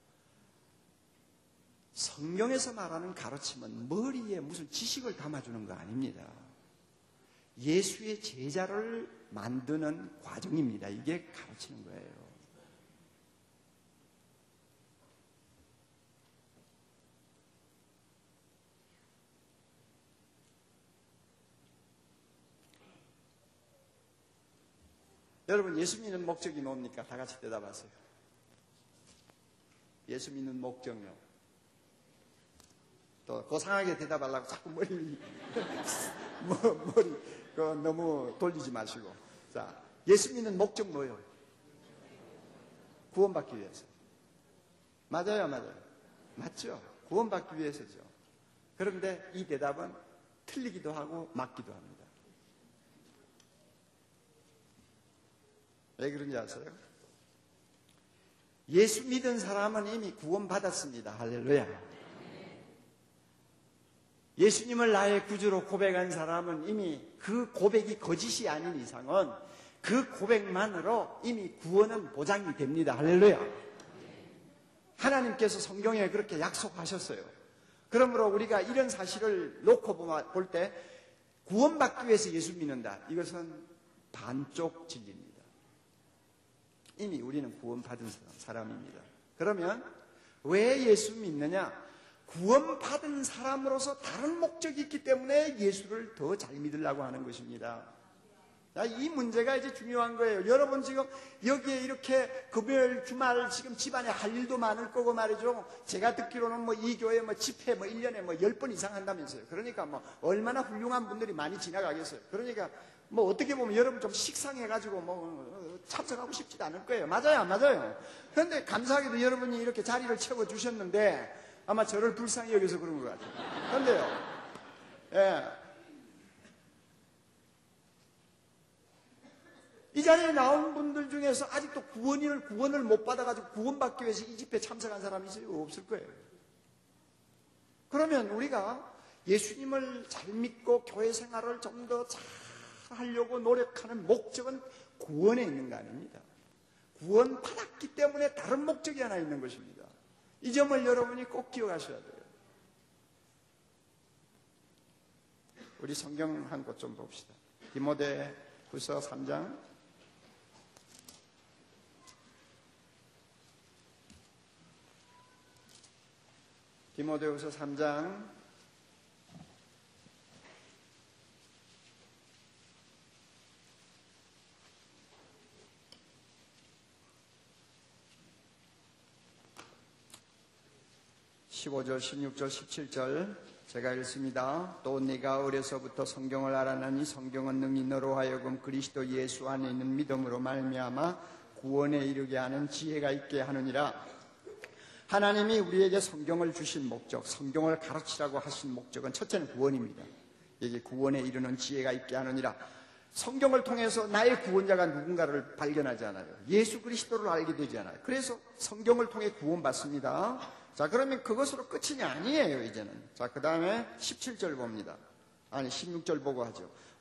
성경에서 말하는 가르침은 머리에 무슨 지식을 담아주는 거 아닙니다. 예수의 제자를 만드는 과정입니다. 이게 가르치는 거예요. 여러분, 예수 믿는 목적이 뭡니까? 다 같이 대답하세요. 예수 믿는 목적요. 또 고상하게 대답하려고 자꾸 머리 머리 그 너무 돌리지 마시고. 자, 예수 믿는 목적 뭐예요? 구원받기 위해서. 맞아요, 맞아요. 맞죠? 구원받기 위해서죠. 그런데 이 대답은 틀리기도 하고 맞기도 합니다. 왜 그런지 아세요? 예수 믿은 사람은 이미 구원받았습니다. 할렐루야. 예수님을 나의 구주로 고백한 사람은 이미 그 고백이 거짓이 아닌 이상은 그 고백만으로 이미 구원은 보장이 됩니다. 할렐루야. 하나님께서 성경에 그렇게 약속하셨어요. 그러므로 우리가 이런 사실을 놓고 볼 때 구원받기 위해서 예수 믿는다. 이것은 반쪽 진리입니다. 이미 우리는 구원받은 사람입니다. 그러면 왜 예수 믿느냐? 구원받은 사람으로서 다른 목적이 있기 때문에 예수를 더 잘 믿으려고 하는 것입니다. 이 문제가 이제 중요한 거예요. 여러분 지금 여기에 이렇게 금요일 주말 지금 집안에 할 일도 많을 거고 말이죠. 제가 듣기로는 뭐 이 교회 뭐 집회 뭐 일 년에 뭐 열 번 이상 한다면서요. 그러니까 뭐 얼마나 훌륭한 분들이 많이 지나가겠어요. 그러니까 뭐 어떻게 보면 여러분 좀 식상해가지고 뭐 참석하고 싶지도 않을 거예요. 맞아요, 안 맞아요? 그런데 감사하게도 여러분이 이렇게 자리를 채워주셨는데 아마 저를 불쌍히 여겨서 그런 것 같아요. 그런데요, 예. 이 자리에 나온 분들 중에서 아직도 구원인을 구원을 못 받아가지고 구원받기 위해서 이 집회에 참석한 사람이 있어요? 없을 거예요. 그러면 우리가 예수님을 잘 믿고 교회 생활을 좀 더 잘 하려고 노력하는 목적은 구원에 있는 거 아닙니다. 구원 받았기 때문에 다른 목적이 하나 있는 것입니다. 이 점을 여러분이 꼭 기억하셔야 돼요. 우리 성경 한 곳 좀 봅시다. 디모데후서 삼 장 디모데후서 삼 장 십오 절, 십육 절, 십칠 절 제가 읽습니다. 또 네가 어려서부터 성경을 알아나니 성경은 능히 너로 하여금 그리스도 예수 안에 있는 믿음으로 말미암아 구원에 이르게 하는 지혜가 있게 하느니라. 하나님이 우리에게 성경을 주신 목적, 성경을 가르치라고 하신 목적은 첫째는 구원입니다. 이게 구원에 이르는 지혜가 있게 하느니라. 성경을 통해서 나의 구원자가 누군가를 발견하지 않아요. 예수 그리스도를 알게 되지 않아요. 그래서 성경을 통해 구원받습니다. 자, 그러면 그것으로 끝이 아니에요, 이제는. 자, 그 다음에 십칠 절 봅니다. 아니, 십육 절 보고 하죠.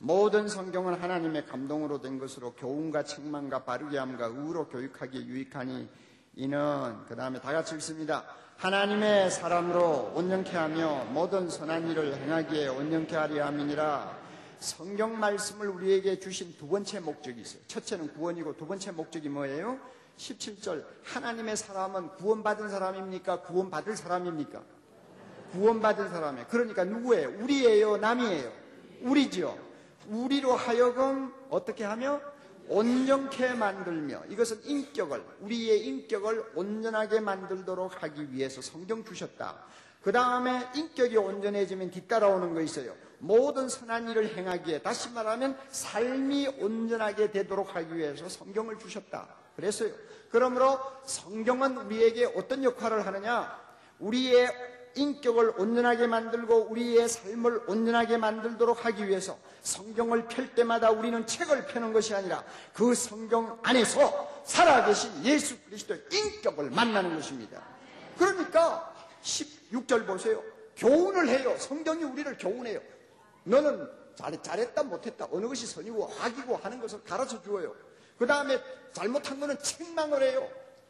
모든 성경은 하나님의 감동으로 된 것으로 교훈과 책망과 바르게 함과 의로 교육하기에 유익하니 이는 그 다음에 다 같이 읽습니다. 하나님의 사람으로 온전케 하며 모든 선한 일을 행하기에 온전케 하려 함이니라. 성경 말씀을 우리에게 주신 두 번째 목적이 있어요. 첫째는 구원이고 두 번째 목적이 뭐예요? 십칠 절 하나님의 사람은 구원받은 사람입니까? 구원받을 사람입니까? 구원받은 사람이에요. 그러니까 누구예요? 우리예요? 남이에요? 우리죠. 우리로 하여금 어떻게 하며? 온전케 만들며, 이것은 인격을, 우리의 인격을 온전하게 만들도록 하기 위해서 성경 주셨다. 그 다음에 인격이 온전해지면 뒤따라오는 거 있어요. 모든 선한 일을 행하기에, 다시 말하면 삶이 온전하게 되도록 하기 위해서 성경을 주셨다 그랬어요. 그러므로 성경은 우리에게 어떤 역할을 하느냐? 우리의 인격을 온전하게 만들고 우리의 삶을 온전하게 만들도록 하기 위해서 성경을 펼 때마다 우리는 책을 펴는 것이 아니라 그 성경 안에서 살아계신 예수 그리스도의 인격을 만나는 것입니다. 그러니까 십육 절 보세요. 교훈을 해요. 성경이 우리를 교훈해요. 너는 잘, 잘했다 못했다 어느 것이 선이고 악이고 하는 것을 가르쳐 주어요. 그 다음에 잘못한 거는 책망을 해요.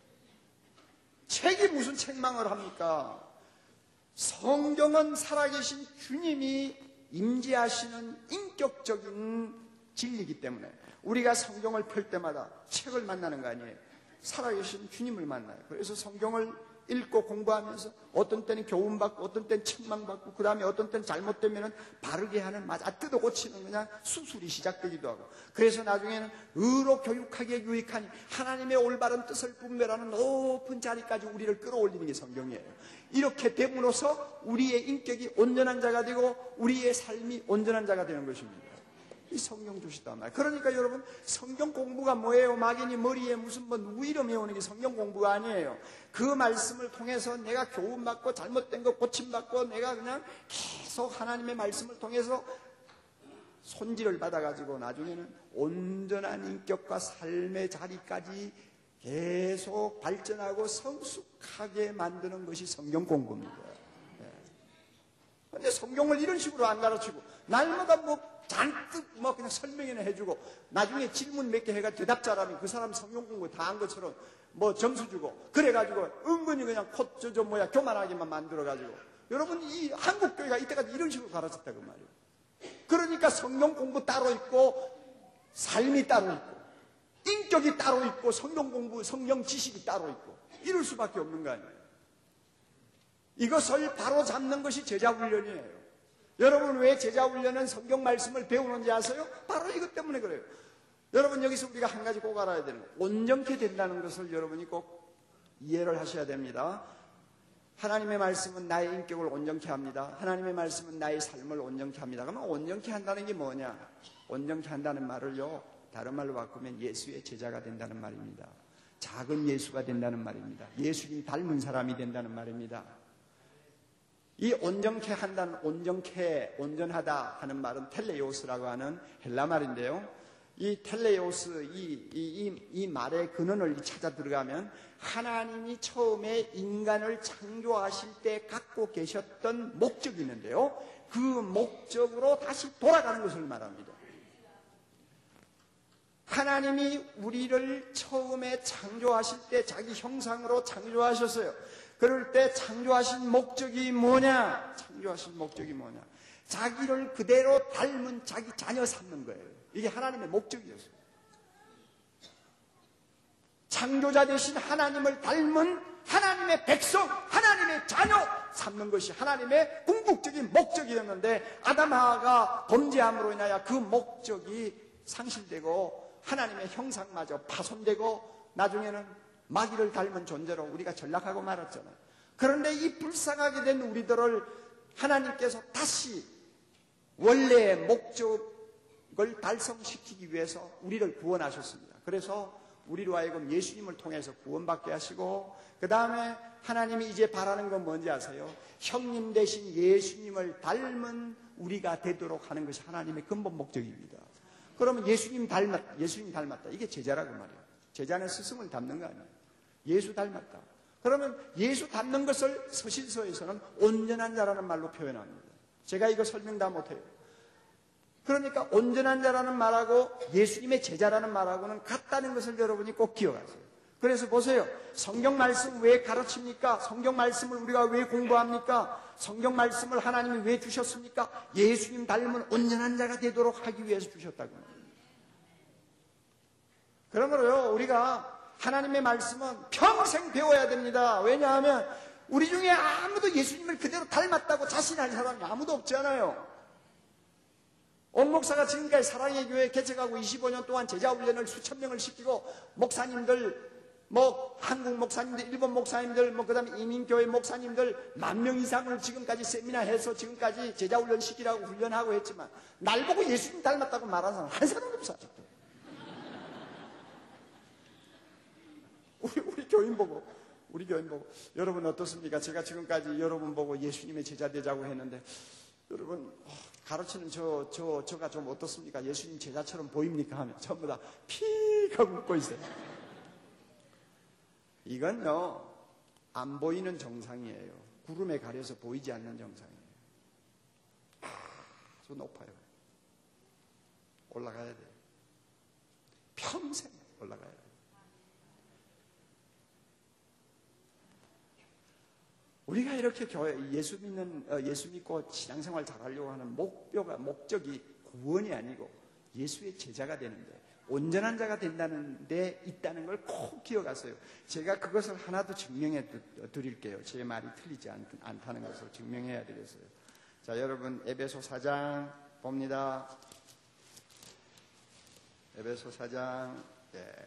책이 무슨 책망을 합니까? 성경은 살아계신 주님이 임재하시는 인격적인 진리이기 때문에 우리가 성경을 펼 때마다 책을 만나는 거 아니에요. 살아계신 주님을 만나요. 그래서 성경을 읽고 공부하면서 어떤 때는 교훈받고 어떤 때는 책망받고 그 다음에 어떤 때는 잘못되면 바르게 하는, 맞아 뜯어 고치는 그냥 수술이 시작되기도 하고, 그래서 나중에는 의로 교육하기에 유익하니 하나님의 올바른 뜻을 분별하는 높은 자리까지 우리를 끌어올리는 게 성경이에요. 이렇게 됨으로써 우리의 인격이 온전한 자가 되고 우리의 삶이 온전한 자가 되는 것입니다. 이 성경 주시단 말이에요. 그러니까 여러분, 성경 공부가 뭐예요? 막연히 머리에 무슨 뭐 누구 이름 외우는 게 성경 공부가 아니에요. 그 말씀을 통해서 내가 교훈받고 잘못된 거 고침받고 내가 그냥 계속 하나님의 말씀을 통해서 손질을 받아가지고 나중에는 온전한 인격과 삶의 자리까지 계속 발전하고 성숙하게 만드는 것이 성경 공부입니다. 그런데 성경을 이런 식으로 안 가르치고 날마다 뭐 잔뜩 뭐 그냥 설명이나 해주고 나중에 질문 몇 개 해가 대답 잘하면 그 사람 성경 공부 다 한 것처럼 뭐 점수 주고 그래가지고 은근히 그냥 콧 저 저 뭐야 교만하게만 만들어가지고, 여러분 이 한국 교회가 이때까지 이런 식으로 가르쳤다 그 말이에요. 그러니까 성경 공부 따로 있고 삶이 따로 있고 인격이 따로 있고 성경 공부 성경 지식이 따로 있고 이럴 수밖에 없는 거 아니에요. 이것을 바로 잡는 것이 제자 훈련이에요. 여러분 왜 제자 훈련은 성경 말씀을 배우는지 아세요? 바로 이것 때문에 그래요. 여러분 여기서 우리가 한 가지 꼭 알아야 되는 거예요. 온전케 된다는 것을 여러분이 꼭 이해를 하셔야 됩니다. 하나님의 말씀은 나의 인격을 온전케 합니다. 하나님의 말씀은 나의 삶을 온전케 합니다. 그러면 온전케 한다는 게 뭐냐? 온전케 한다는 말을요, 다른 말로 바꾸면 예수의 제자가 된다는 말입니다. 작은 예수가 된다는 말입니다. 예수님 닮은 사람이 된다는 말입니다. 이 온전케 한다는, 온전케, 온전하다 하는 말은 텔레오스라고 하는 헬라 말인데요. 이 텔레오스, 이, 이, 이, 이 말의 근원을 찾아 들어가면 하나님이 처음에 인간을 창조하실 때 갖고 계셨던 목적이 있는데요. 그 목적으로 다시 돌아가는 것을 말합니다. 하나님이 우리를 처음에 창조하실 때 자기 형상으로 창조하셨어요. 그럴 때 창조하신 목적이 뭐냐? 창조하신 목적이 뭐냐? 자기를 그대로 닮은 자기 자녀 삼는 거예요. 이게 하나님의 목적이었어요. 창조자 되신 하나님을 닮은 하나님의 백성, 하나님의 자녀 삼는 것이 하나님의 궁극적인 목적이었는데 아담하가 범죄함으로 인하여 그 목적이 상실되고 하나님의 형상마저 파손되고 나중에는 마귀를 닮은 존재로 우리가 전락하고 말았잖아요. 그런데 이 불쌍하게 된 우리들을 하나님께서 다시 원래의 목적을 달성시키기 위해서 우리를 구원하셨습니다. 그래서 우리로 하여금 예수님을 통해서 구원받게 하시고, 그 다음에 하나님이 이제 바라는 건 뭔지 아세요? 형님 대신 예수님을 닮은 우리가 되도록 하는 것이 하나님의 근본 목적입니다. 그러면 예수님 닮았다, 예수님 닮았다. 이게 제자라고 말이에요. 제자는 스승을 닮는 거 아니에요. 예수 닮았다. 그러면 예수 닮는 것을 서신서에서는 온전한 자라는 말로 표현합니다. 제가 이거 설명 다 못해요. 그러니까 온전한 자라는 말하고 예수님의 제자라는 말하고는 같다는 것을 여러분이 꼭 기억하세요. 그래서 보세요. 성경 말씀 왜 가르칩니까? 성경 말씀을 우리가 왜 공부합니까? 성경 말씀을 하나님이 왜 주셨습니까? 예수님 닮은 온전한 자가 되도록 하기 위해서 주셨다고. 그러므로요, 우리가 하나님의 말씀은 평생 배워야 됩니다. 왜냐하면 우리 중에 아무도 예수님을 그대로 닮았다고 자신할 사람이 아무도 없잖아요. 옥 목사가 지금까지 사랑의 교회 개척하고 이십오 년 동안 제자 훈련을 수천 명을 시키고 목사님들, 뭐 한국 목사님들, 일본 목사님들, 뭐 그다음에 이민교회 목사님들 만 명 이상을 지금까지 세미나 해서 지금까지 제자 훈련 시키라고 훈련하고 했지만 날 보고 예수님 닮았다고 말하는 사람 한 사람도 없어. 우리 우리 교인 보고 우리 교인 보고 여러분 어떻습니까? 제가 지금까지 여러분 보고 예수님의 제자 되자고 했는데 여러분 가르치는 저, 저, 저가 좀 어떻습니까? 예수님 제자처럼 보입니까? 하면 전부 다 피가 웃고 있어요. 이건요, 안 보이는 정상이에요. 구름에 가려서 보이지 않는 정상이에요. 아주 높아요. 올라가야 돼요. 평생 올라가야 돼요. 우리가 이렇게 교회, 예수 믿는, 예수 믿고 신앙생활 잘하려고 하는 목표가, 목적이 구원이 아니고 예수의 제자가 되는데, 온전한 자가 된다는 데 있다는 걸 꼭 기억하세요. 제가 그것을 하나도 증명해 드릴게요. 제 말이 틀리지 않, 않다는 것을 증명해야 되겠어요. 자, 여러분, 에베소 사 장 봅니다. 에베소 사 장, 예.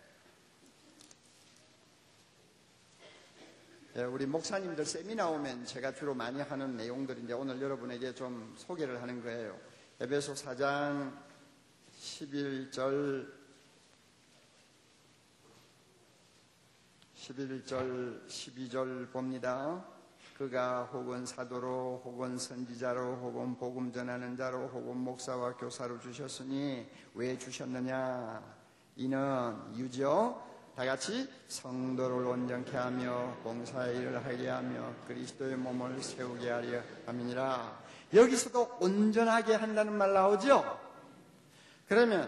예, 우리 목사님들 세미나 오면 제가 주로 많이 하는 내용들인데 오늘 여러분에게 좀 소개를 하는 거예요. 에베소 사 장 십일 절 십일 절 십이 절 봅니다. 그가 혹은 사도로 혹은 선지자로 혹은 복음 전하는 자로 혹은 목사와 교사로 주셨으니 왜 주셨느냐? 이는 유죠. 다 같이 성도를 온전케 하며 봉사의 일을 하게 하며 그리스도의 몸을 세우게 하려 함이니라. 여기서도 온전하게 한다는 말 나오죠? 그러면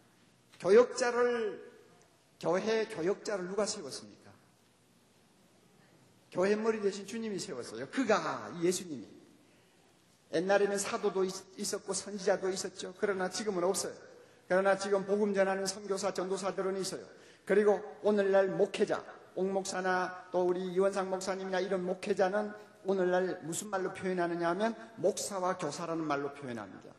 교역자를, 교회 교역자를 누가 세웠습니까? 교회 머리 대신 주님이 세웠어요. 그가, 예수님이. 옛날에는 사도도 있었고 선지자도 있었죠. 그러나 지금은 없어요. 그러나 지금 복음 전하는 선교사, 전도사들은 있어요. 그리고 오늘날 목회자, 옥 목사나 또 우리 이원상 목사님이나 이런 목회자는 오늘날 무슨 말로 표현하느냐 하면 목사와 교사라는 말로 표현합니다.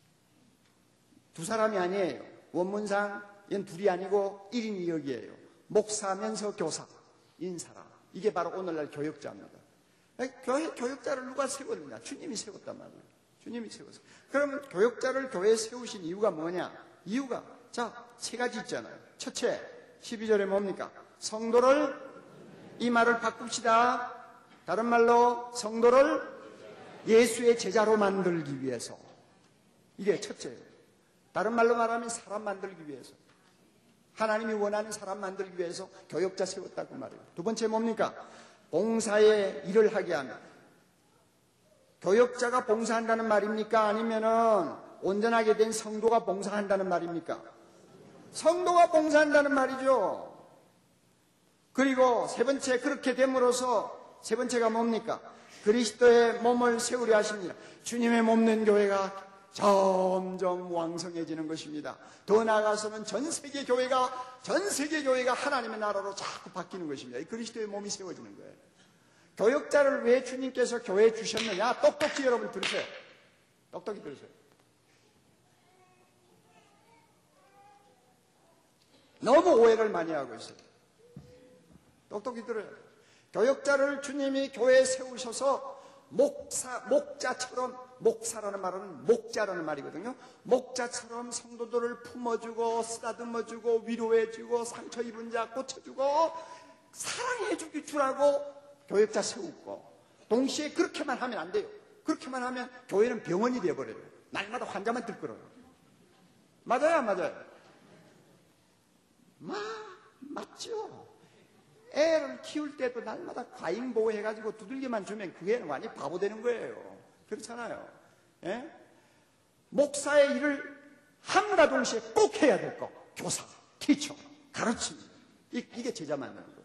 두 사람이 아니에요. 원문상 이건 둘이 아니고 일 인 이 역이에요. 목사면서 교사인 사람. 이게 바로 오늘날 교역자입니다. 교회, 교역자를 누가 세웠느냐? 주님이 세웠단 말이에요. 주님이 세웠어요. 그러면 교역자를 교회에 세우신 이유가 뭐냐? 이유가 자, 세 가지 있잖아요. 첫째, 십이 절에 뭡니까? 성도를, 이 말을 바꿉시다. 다른 말로 성도를 예수의 제자로 만들기 위해서. 이게 첫째예요. 다른 말로 말하면 사람 만들기 위해서. 하나님이 원하는 사람 만들기 위해서 교역자 세웠다고 말해요. 두 번째 뭡니까? 봉사의 일을 하게 하면. 교역자가 봉사한다는 말입니까? 아니면은 온전하게 된 성도가 봉사한다는 말입니까? 성도가 봉사한다는 말이죠. 그리고 세 번째, 그렇게 됨으로써 세 번째가 뭡니까? 그리스도의 몸을 세우려 하십니다. 주님의 몸 된 교회가 점점 왕성해지는 것입니다. 더 나아가서는 전 세계 교회가, 전 세계 교회가 하나님의 나라로 자꾸 바뀌는 것입니다. 이 그리스도의 몸이 세워지는 거예요. 교역자를 왜 주님께서 교회에 주셨느냐? 똑똑히 여러분 들으세요. 똑똑히 들으세요. 너무 오해를 많이 하고 있어요. 똑똑히 들어요. 교역자를 주님이 교회에 세우셔서 목사, 목자처럼, 목사라는 말은 목자라는 말이거든요. 목자처럼 성도들을 품어주고 쓰다듬어주고 위로해주고 상처 입은 자 고쳐주고 사랑해주기 주라고 교역자 세우고, 동시에 그렇게만 하면 안 돼요. 그렇게만 하면 교회는 병원이 되어버려요. 날마다 환자만 들끓어요. 맞아요, 맞아요. 마, 맞죠. 애를 키울 때도 날마다 과잉 보호해가지고 두들기만 주면 그 애는 완전히 바보 되는 거예요. 그렇잖아요. 예? 목사의 일을 함과 동시에 꼭 해야 될 거. 교사, 티처, 가르치는 거. 이게 제자 만나는 거예요.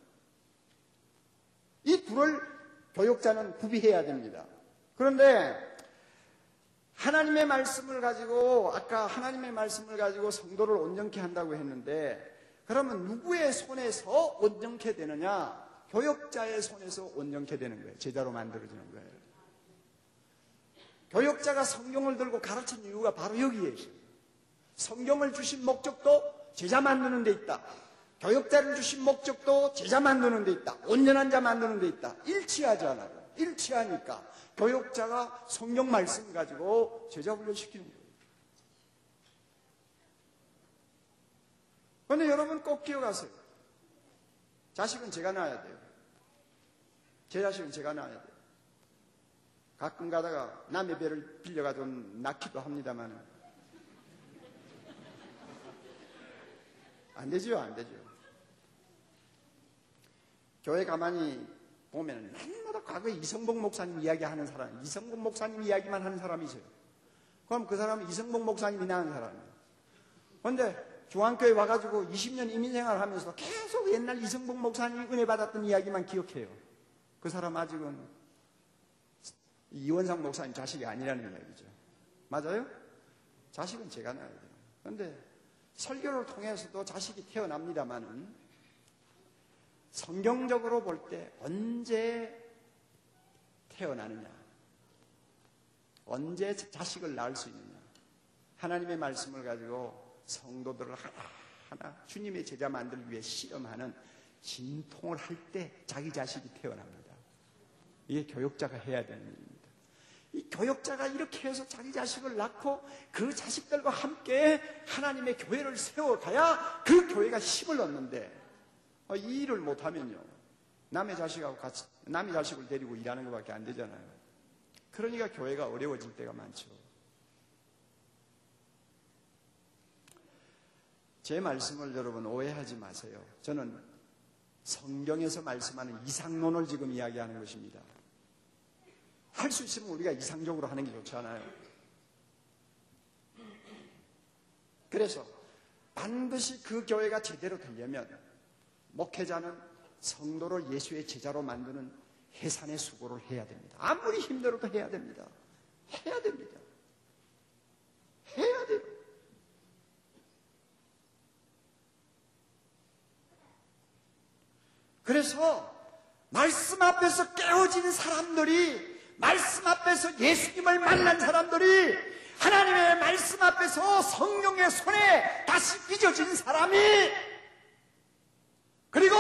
이 둘을 교육자는 구비해야 됩니다. 그런데 하나님의 말씀을 가지고 아까 하나님의 말씀을 가지고 성도를 온전케 한다고 했는데 그러면 누구의 손에서 온전케 되느냐? 교육자의 손에서 온전케 되는 거예요. 제자로 만들어지는 거예요. 교육자가 성경을 들고 가르치는 이유가 바로 여기에 있어요. 성경을 주신 목적도 제자 만드는 데 있다. 교육자를 주신 목적도 제자 만드는 데 있다. 온전한 자 만드는 데 있다. 일치하지 않아요. 일치하니까 교육자가 성경 말씀 가지고 제자 훈련시키는 거예요. 그런데 여러분 꼭 기억하세요. 자식은 제가 낳아야 돼요. 제 자식은 제가 낳아야 돼요. 가끔 가다가 남의 배를 빌려가지고 낳기도 합니다만 안 되죠, 안 되죠. 교회 가만히 보면 날마다 과거에 이성복 목사님 이야기하는 사람, 이성복 목사님 이야기만 하는 사람이 있어요. 그럼 그 사람은 이성복 목사님이 낳은 사람이에요. 그런데 중앙교회 와가지고 이십 년 이민생활 하면서 계속 옛날 이성복 목사님이 은혜 받았던 이야기만 기억해요. 그 사람 아직은 이원상 목사님 자식이 아니라는 이야기죠. 맞아요? 자식은 제가 낳아야 돼요. 그런데 설교를 통해서도 자식이 태어납니다만은 성경적으로 볼 때 언제 태어나느냐, 언제 자식을 낳을 수 있느냐, 하나님의 말씀을 가지고 성도들을 하나하나 주님의 제자 만들기 위해 시험하는 진통을 할 때 자기 자식이 태어납니다. 이게 교육자가 해야 되는 일입니다. 이 교육자가 이렇게 해서 자기 자식을 낳고 그 자식들과 함께 하나님의 교회를 세워가야 그 교회가 힘을 얻는데 이 일을 못하면요 남의 자식하고 같이 남의 자식을 데리고 일하는 것밖에 안 되잖아요. 그러니까 교회가 어려워질 때가 많죠. 제 말씀을 여러분 오해하지 마세요. 저는 성경에서 말씀하는 이상론을 지금 이야기하는 것입니다. 할 수 있으면 우리가 이상적으로 하는 게 좋잖아요. 그래서 반드시 그 교회가 제대로 되려면 목회자는 성도를 예수의 제자로 만드는 해산의 수고를 해야 됩니다. 아무리 힘들어도 해야 됩니다. 해야 됩니다. 해야 돼요. 그래서 말씀 앞에서 깨어진 사람들이, 말씀 앞에서 예수님을 만난 사람들이, 하나님의 말씀 앞에서 성령의 손에 다시 빚어진 사람이, 그리고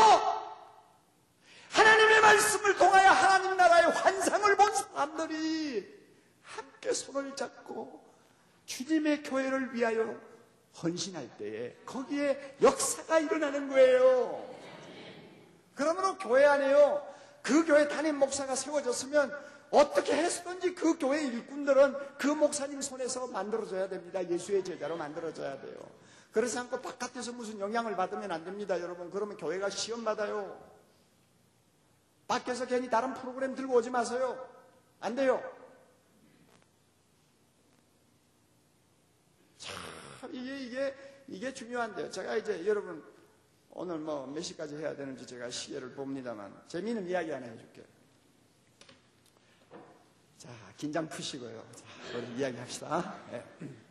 하나님의 말씀을 통하여 하나님 나라의 환상을 본 사람들이 함께 손을 잡고 주님의 교회를 위하여 헌신할 때에 거기에 역사가 일어나는 거예요. 그러므로 교회 안에요, 그 교회 담임 목사가 세워졌으면 어떻게 해서든지 그 교회 일꾼들은 그 목사님 손에서 만들어져야 됩니다. 예수의 제자로 만들어져야 돼요. 그렇지 않고 바깥에서 무슨 영향을 받으면 안 됩니다, 여러분. 그러면 교회가 시험받아요. 밖에서 괜히 다른 프로그램 들고 오지 마세요. 안 돼요. 참, 이게, 이게, 이게 중요한데요. 제가 이제 여러분, 오늘 뭐 몇 시까지 해야 되는지 제가 시계를 봅니다만, 재미있는 이야기 하나 해줄게요. 자, 긴장 푸시고요. 자, 우리 이야기 합시다. 네.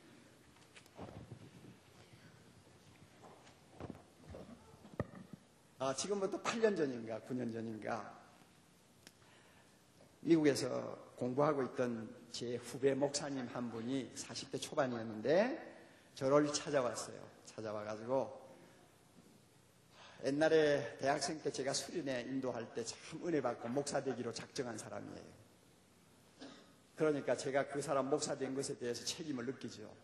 아, 지금부터 팔 년 전인가, 구 년 전인가, 미국에서 공부하고 있던 제 후배 목사님 한 분이 사십 대 초반이었는데, 저를 찾아왔어요. 찾아와가지고, 옛날에 대학생 때 제가 수련회 인도할 때 참 은혜 받고 목사 되기로 작정한 사람이에요. 그러니까 제가 그 사람 목사 된 것에 대해서 책임을 느끼죠.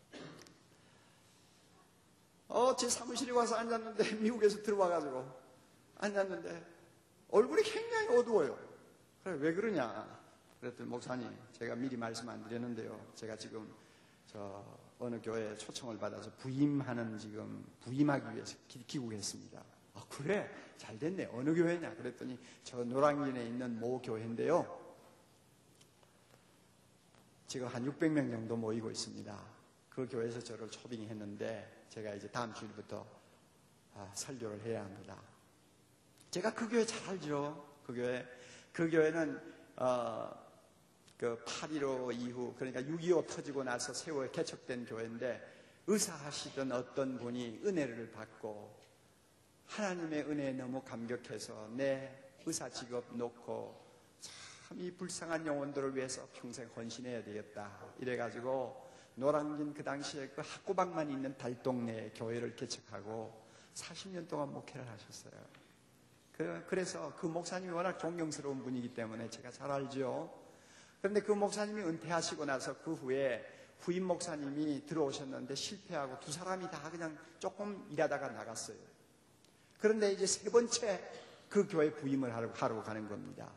어, 제 사무실에 와서 앉았는데, 미국에서 들어와가지고 앉았는데 얼굴이 굉장히 어두워요. 그래, 왜 그러냐 그랬더니, 목사님, 제가 미리 말씀 안 드렸는데요, 제가 지금 저 어느 교회에 초청을 받아서 부임하는, 지금 부임하기 위해서 귀국했습니다. 아, 그래? 잘 됐네. 어느 교회냐 그랬더니, 저 노량진에 있는 모 교회인데요, 지금 한 육백 명 정도 모이고 있습니다. 그 교회에서 저를 초빙했는데 제가 이제 다음 주일부터 아, 설교를 해야 합니다. 제가 그 교회 잘 알죠. 그 교회. 그 교회는 어, 그 팔일오 이후, 그러니까 육이오 터지고 나서 세월에 개척된 교회인데, 의사하시던 어떤 분이 은혜를 받고 하나님의 은혜에 너무 감격해서 내 의사 직업 놓고 참 이 불쌍한 영혼들을 위해서 평생 헌신해야 되겠다 이래가지고 노량진 그 당시에 그 학구방만 있는 달동네에 교회를 개척하고 사십 년 동안 목회를 하셨어요. 그, 그래서 그 목사님이 워낙 존경스러운 분이기 때문에 제가 잘 알죠. 그런데 그 목사님이 은퇴하시고 나서 그 후에 후임 목사님이 들어오셨는데 실패하고 두 사람이 다 그냥 조금 일하다가 나갔어요. 그런데 이제 세 번째 그 교회 부임을 하러, 하러 가는 겁니다.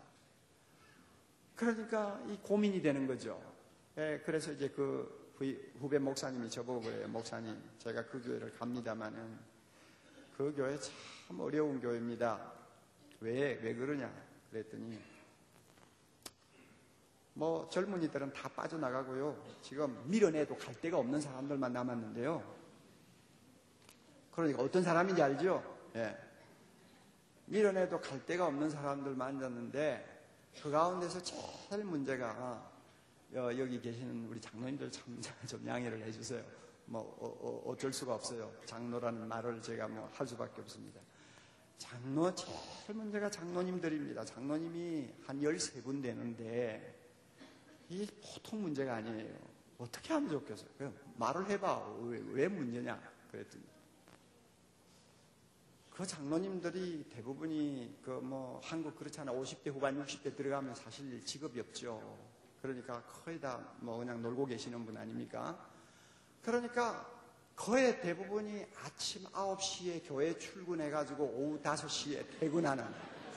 그러니까 이 고민이 되는 거죠. 예, 그래서 이제 그 후배 목사님이 저보고 그래요. 목사님, 제가 그 교회를 갑니다마는 그 교회 참 어려운 교회입니다. 왜, 왜 그러냐? 그랬더니 뭐 젊은이들은 다 빠져나가고요. 지금 밀어내도 갈 데가 없는 사람들만 남았는데요. 그러니까 어떤 사람인지 알죠? 예. 밀어내도 갈 데가 없는 사람들만 앉았는데 그 가운데서 제일 문제가 어, 여기 계시는 우리 장로님들 참 좀 양해를 해주세요. 뭐 어, 어, 어쩔 수가 없어요. 장로라는 말을 제가 뭐 할 수밖에 없습니다. 장로 제일 문제가 장로님들입니다. 장로님이 한 열세 분 되는데 이게 보통 문제가 아니에요. 어떻게 하면 좋겠어요? 그냥 말을 해봐. 왜, 왜 문제냐? 그랬더니 그 장로님들이 대부분이 그 뭐 한국 그렇잖아. 오십 대 후반 육십 대 들어가면 사실 직업이 없죠. 그러니까 거의 다 뭐 그냥 놀고 계시는 분 아닙니까? 그러니까 거의 대부분이 아침 아홉 시에 교회 출근해가지고 오후 다섯 시에 퇴근하는.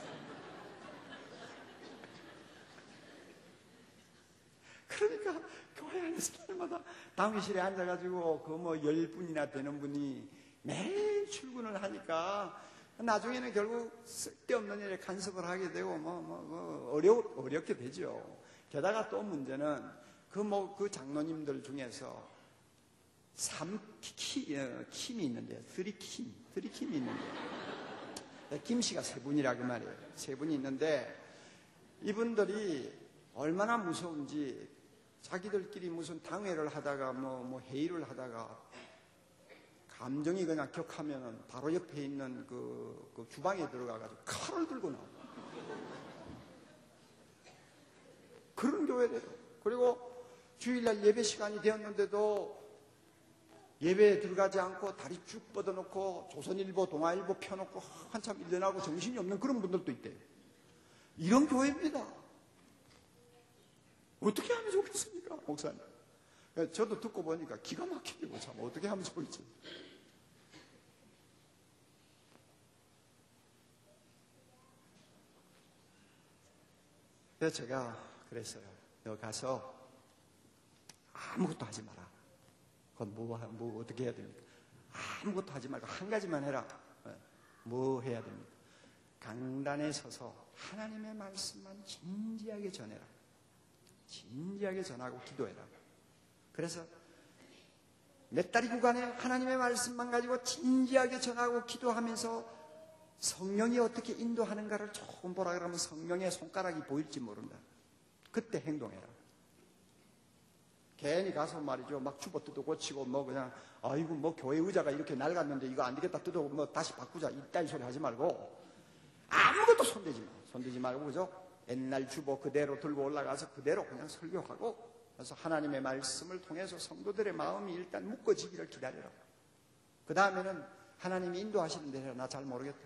그러니까 교회 안에서 날마다 당회실에 앉아가지고 그 뭐 열 분이나 되는 분이 매일 출근을 하니까 나중에는 결국 쓸데없는 일에 간섭을 하게 되고 뭐, 뭐, 뭐 어려, 어렵게 되죠. 게다가 또 문제는 그 뭐 그 장로님들 중에서 삼 키, 킴이 있는데요. 쓰리 킴, 쓰리 킴이 있는데요. 김씨가 세 분이라 그 말이에요. 세 분이 있는데 이분들이 얼마나 무서운지 자기들끼리 무슨 당회를 하다가 뭐, 뭐 회의를 하다가 감정이 그냥 격하면 바로 옆에 있는 그, 그 주방에 들어가가지고 칼을 들고 나와요. 그런 교회래요. 그리고 주일날 예배 시간이 되었는데도 예배에 들어가지 않고 다리 쭉 뻗어놓고 조선일보, 동아일보 펴놓고 한참 일어나고 정신이 없는 그런 분들도 있대요. 이런 교회입니다. 어떻게 하면 좋겠습니까, 목사님? 저도 듣고 보니까 기가 막히고 참 어떻게 하면 좋을지. 그래서 제가 그랬어요. 너 가서 아무것도 하지 마라. 그건 뭐, 뭐 어떻게 해야 됩니까? 아무것도 하지 말고 한 가지만 해라. 뭐 해야 됩니까? 강단에 서서 하나님의 말씀만 진지하게 전해라. 진지하게 전하고 기도해라. 그래서 몇 달이 구간에 하나님의 말씀만 가지고 진지하게 전하고 기도하면서 성령이 어떻게 인도하는가를 조금 보라 그러면 성령의 손가락이 보일지 모른다. 그때 행동해라. 괜히 가서 말이죠. 막 주보 뜯어 고치고 뭐 그냥 아이고 뭐 교회 의자가 이렇게 낡았는데 이거 안 되겠다 뜯어 뭐 다시 바꾸자 이따위 소리 하지 말고 아무것도 손대지 마. 손대지 말고 그죠? 옛날 주보 그대로 들고 올라가서 그대로 그냥 설교하고 그래서 하나님의 말씀을 통해서 성도들의 마음이 일단 묶어지기를 기다려라. 그 다음에는 하나님이 인도하시는 대로 나 잘 모르겠다.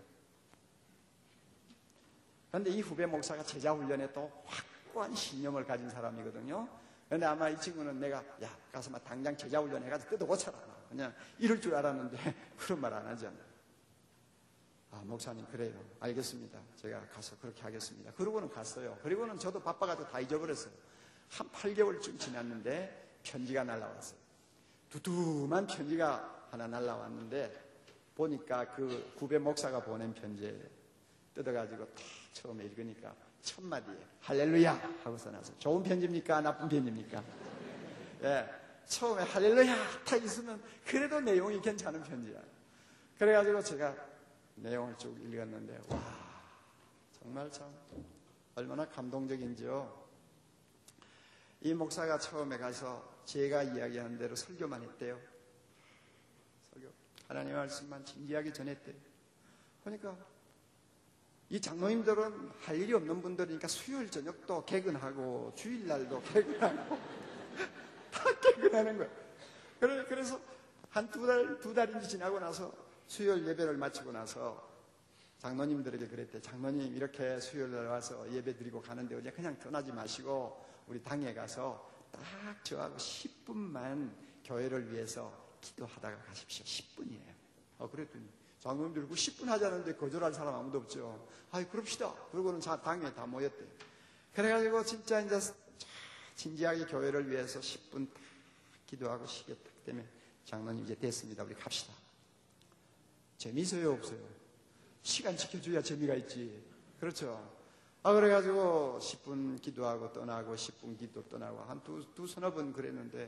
그런데 이 후배 목사가 제자 훈련에 또 확고한 신념을 가진 사람이거든요. 그런데 아마 이 친구는 내가 야 가서 막 당장 제자 훈련 해가지고 뜯어 고쳐라. 그냥 이럴 줄 알았는데 그런 말 안 하잖아. 아 목사님 그래요. 알겠습니다. 제가 가서 그렇게 하겠습니다. 그러고는 갔어요. 그리고는 저도 바빠가지고 다 잊어버렸어요. 한 팔 개월쯤 지났는데 편지가 날라왔어요. 두툼한 편지가 하나 날라왔는데 보니까 그 구배 목사가 보낸 편지에 뜯어가지고 딱 처음에 읽으니까 첫 마디에 할렐루야 하고 써놨어요. 좋은 편지입니까? 나쁜 편지입니까? 예, 처음에 할렐루야 딱 있으면 그래도 내용이 괜찮은 편지야. 그래가지고 제가 내용을 쭉 읽었는데 와 정말 참 얼마나 감동적인지요. 이 목사가 처음에 가서 제가 이야기하는 대로 설교만 했대요. 설교. 하나님의 말씀만 진지하게 전했대요. 그러니까 이 장로님들은 할 일이 없는 분들이니까 수요일 저녁도 개근하고 주일날도 개근하고 다 개근하는 거예요. 그래서 한 두 달, 두 달인지 지나고 나서 수요일 예배를 마치고 나서 장로님들에게 그랬대. 장로님 이렇게 수요일날 와서 예배 드리고 가는데 어제 그냥 떠나지 마시고 우리 당에 가서 딱 저하고 십 분만 교회를 위해서 기도하다가 가십시오. 십 분이에요. 어, 그랬더니 장로님들 그 십 분 하자는데 거절할 사람 아무도 없죠. 아이 그럽시다. 그러고는 당에 다 모였대요. 그래가지고 진짜 이제 진지하게 교회를 위해서 십 분 딱 기도하고 시겠다. 때문에 장로님 이제 됐습니다. 우리 갑시다. 재미있어요 없어요? 시간 지켜줘야 재미가 있지. 그렇죠? 아, 그래가지고 십 분 기도하고 떠나고 십 분 기도 떠나고 한 두, 두 서너 번 그랬는데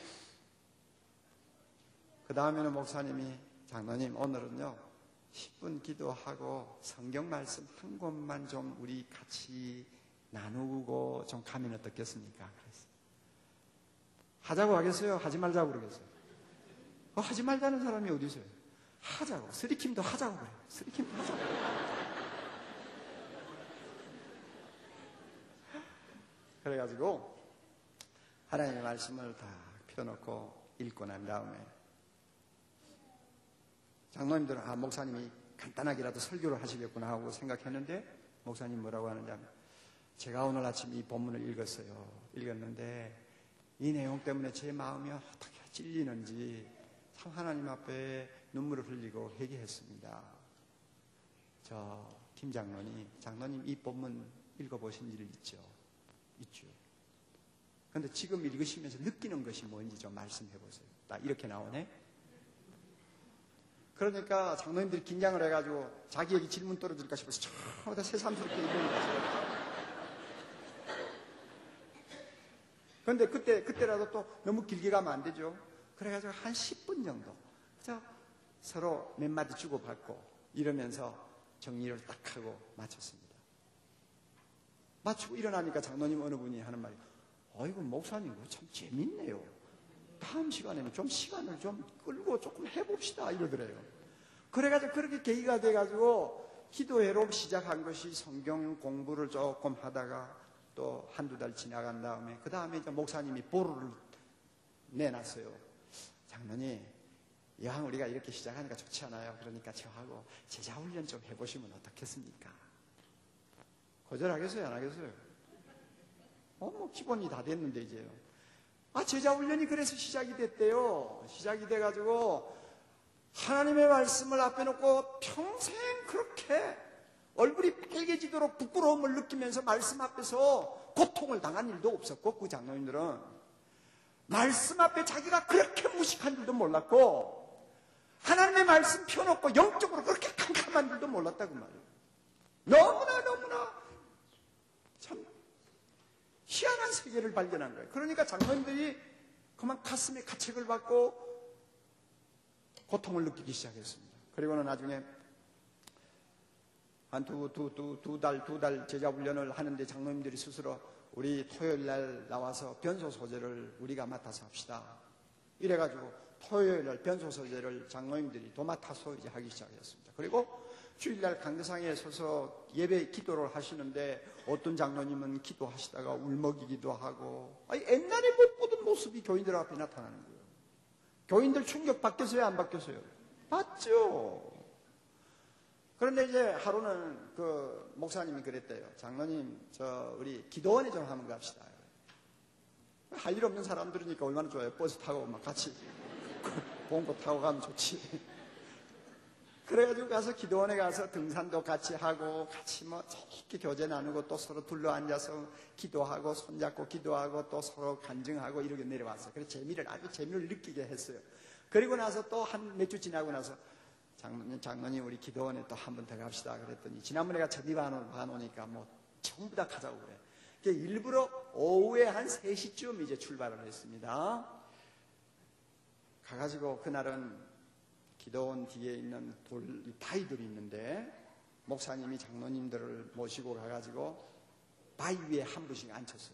그 다음에는 목사님이 장로님 오늘은요 십 분 기도하고 성경 말씀 한 권만 좀 우리 같이 나누고 좀 가면 어떻겠습니까? 그랬어요. 하자고 하겠어요? 하지 말자고 그러겠어요? 어, 하지 말자는 사람이 어디 있어요? 하자고. 스리킴도 하자고 그래요. 스리킴도 하자고. 그래가지고 하나님의 말씀을 다 펴놓고 읽고 난 다음에 장로님들은 아 목사님이 간단하게라도 설교를 하시겠구나 하고 생각했는데 목사님 뭐라고 하는지 하면 제가 오늘 아침 이 본문을 읽었어요. 읽었는데 이 내용 때문에 제 마음이 어떻게 찔리는지 참 하나님 앞에 눈물을 흘리고 회개했습니다. 저 김 장로님, 장로님 이 본문 읽어보신 일 있죠? 있죠. 그런데 지금 읽으시면서 느끼는 것이 뭔지 좀 말씀해 보세요. 딱 이렇게 나오네. 그러니까 장로님들이 긴장을 해가지고 자기에게 질문 떨어질까 싶어서 처음부터 새삼스럽게 읽는 거죠. 그런데 그때, 그때라도 또 너무 길게 가면 안 되죠. 그래가지고 한 십 분 정도 그래서 서로 몇 마디 주고받고 이러면서 정리를 딱 하고 마쳤습니다. 마치고 일어나니까 장로님 어느 분이 하는 말이 어이구 목사님 참 재밌네요. 다음 시간에는 좀 시간을 좀 끌고 조금 해봅시다 이러더래요. 그래가지고 그렇게 계기가 돼가지고 기도회로 시작한 것이 성경 공부를 조금 하다가 또 한두 달 지나간 다음에 그 다음에 이제 목사님이 보루를 내놨어요. 장로님 영 우리가 이렇게 시작하니까 좋지 않아요? 그러니까 저하고 제자훈련 좀 해보시면 어떻겠습니까? 거절하겠어요? 안 하겠어요? 어, 뭐 기본이 다 됐는데 이제요. 아, 제자훈련이 그래서 시작이 됐대요. 시작이 돼가지고 하나님의 말씀을 앞에 놓고 평생 그렇게 얼굴이 빨개지도록 부끄러움을 느끼면서 말씀 앞에서 고통을 당한 일도 없었고 그 장로님들은 말씀 앞에 자기가 그렇게 무식한 줄도 몰랐고 하나님의 말씀 펴놓고 영적으로 그렇게 캄캄한 줄도 몰랐다고 말이에요. 너무나 너무나 참 희한한 세계를 발견한 거예요. 그러니까 장로님들이 그만 가슴에 가책을 받고 고통을 느끼기 시작했습니다. 그리고는 나중에 한 두, 두, 두, 두 달, 두 달 제자훈련을 하는데 장로님들이 스스로 우리 토요일 날 나와서 변소 소재를 우리가 맡아서 합시다. 이래가지고 토요일 날 변소 소재를 장로님들이 도맡아서 이제 하기 시작했습니다. 그리고 주일날 강대상에 서서 예배 기도를 하시는데 어떤 장로님은 기도하시다가 울먹이기도 하고 아니, 옛날에 못 보던 모습이 교인들 앞에 나타나는 거예요. 교인들 충격 받겠어요? 안 받겠어요? 받죠. 그런데 이제 하루는 그 목사님이 그랬대요. 장로님, 저 우리 기도원에 좀 한번 갑시다. 할 일 없는 사람들이니까 얼마나 좋아요. 버스 타고 막 같이 봉고 타고 가면 좋지. 그래가지고 가서 기도원에 가서 등산도 같이 하고 같이 뭐 재밌게 교제 나누고 또 서로 둘러 앉아서 기도하고 손잡고 기도하고 또 서로 간증하고 이렇게 내려왔어요. 그래서 재미를 아주 재미를 느끼게 했어요. 그리고 나서 또 한 몇 주 지나고 나서 장로님, 장로님 우리 기도원에 또 한 번 더 갑시다 그랬더니 지난번에 제가 저기 와놓으니까 뭐 전부 다 가자고 그래. 일부러 오후에 한 세 시쯤 이제 출발을 했습니다. 가가지고 그날은 기도원 뒤에 있는 돌, 바위들이 있는데 목사님이 장로님들을 모시고 가가지고 바위 위에 한 분씩 앉혔어요.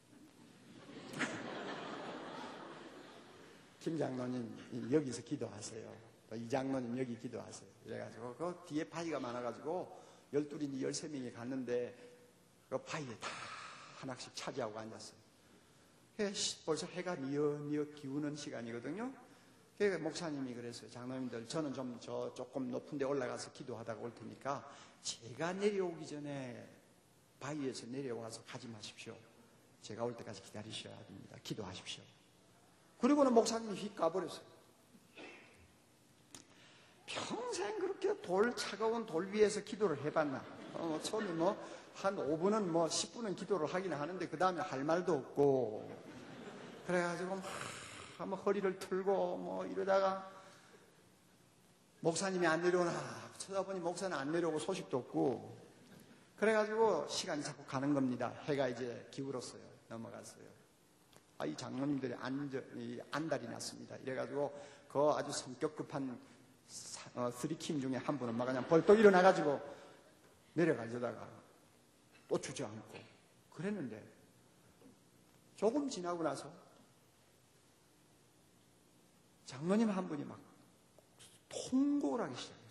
김 장로님 여기서 기도하세요. 또 이 장로님 여기 기도하세요. 그래가지고 그 뒤에 바위가 많아가지고 열둘인지 열세 명이 갔는데 그 바위에 다 하나씩 차지하고 앉았어요. 벌써 해가 미어미어 기우는 시간이거든요. 그러니까 목사님이 그랬어요. 장로님들, 저는 좀 저 조금 높은 데 올라가서 기도하다가 올 테니까 제가 내려오기 전에 바위에서 내려와서 가지 마십시오. 제가 올 때까지 기다리셔야 됩니다. 기도하십시오. 그리고는 목사님이 휙 가버렸어요. 평생 그렇게 돌, 차가운 돌 위에서 기도를 해봤나? 어, 처음에 뭐, 한 오 분은 뭐, 십 분은 기도를 하긴 하는데, 그 다음에 할 말도 없고, 그래가지고, 막, 한번 허리를 틀고, 뭐, 이러다가, 목사님이 안 내려오나, 쳐다보니 목사는 안 내려오고 소식도 없고, 그래가지고, 시간이 자꾸 가는 겁니다. 해가 이제 기울었어요. 넘어갔어요. 아, 이 장로님들이 안, 이 안달이 났습니다. 이래가지고, 그 아주 성격 급한 어, 쓰리킴 중에 한 분은 막 그냥 벌떡 일어나가지고 내려가려다가 또 주저앉고 그랬는데 조금 지나고 나서 장로님 한 분이 막 통곡을 하기 시작했어요.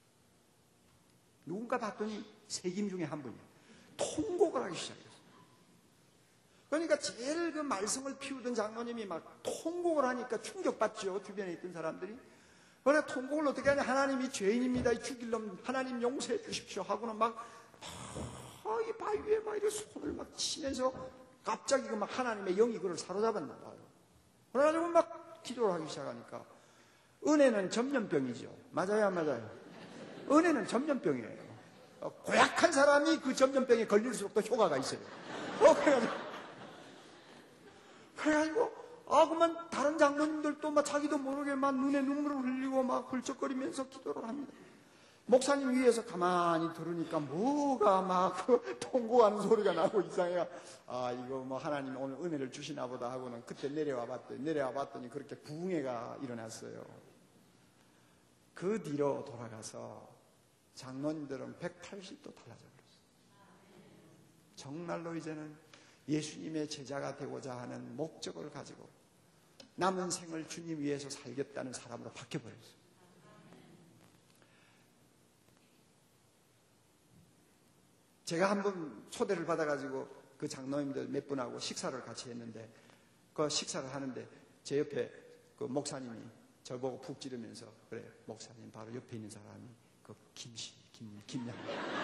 누군가 봤더니 세김 중에 한 분이에요. 통곡을 하기 시작했어요. 그러니까 제일 그 말씀을 피우던 장로님이 막 통곡을 하니까 충격받죠. 주변에 있던 사람들이. 그래, 통곡을 어떻게 하냐. 하나님이 죄인입니다. 죽일 놈 하나님 용서해 주십시오. 하고는 막, 아, 이 바위 위에 막 이렇게 손을 막 치면서 갑자기 그 막 하나님의 영이 그를 사로잡았나 봐요. 그래가지고 막 기도를 하기 시작하니까 은혜는 전염병이죠. 맞아요, 안 맞아요? 은혜는 전염병이에요. 어, 고약한 사람이 그 전염병에 걸릴수록 더 효과가 있어요. 어, 그래가지고. 그래가지고 아, 그만 다른 장로님들도 막 자기도 모르게 막 눈에 눈물을 흘리고 막 훌쩍거리면서 기도를 합니다. 목사님 위에서 가만히 들으니까 뭐가 막 그 통곡하는 소리가 나고 이상해요. 아, 이거 뭐 하나님 오늘 은혜를 주시나 보다 하고는 그때 내려와 봤더니, 내려와 봤더니 그렇게 부흥회가 일어났어요. 그 뒤로 돌아가서 장로님들은 백팔십 도 달라져 버렸어요. 정말로 이제는 예수님의 제자가 되고자 하는 목적을 가지고 남은 생을 주님 위해서 살겠다는 사람으로 바뀌어버렸어요. 제가 한번 초대를 받아가지고 그 장로님들 몇 분하고 식사를 같이 했는데 그 식사를 하는데 제 옆에 그 목사님이 저보고 푹 찌르면서 그래, 목사님 바로 옆에 있는 사람이 그 김씨, 김, 김양.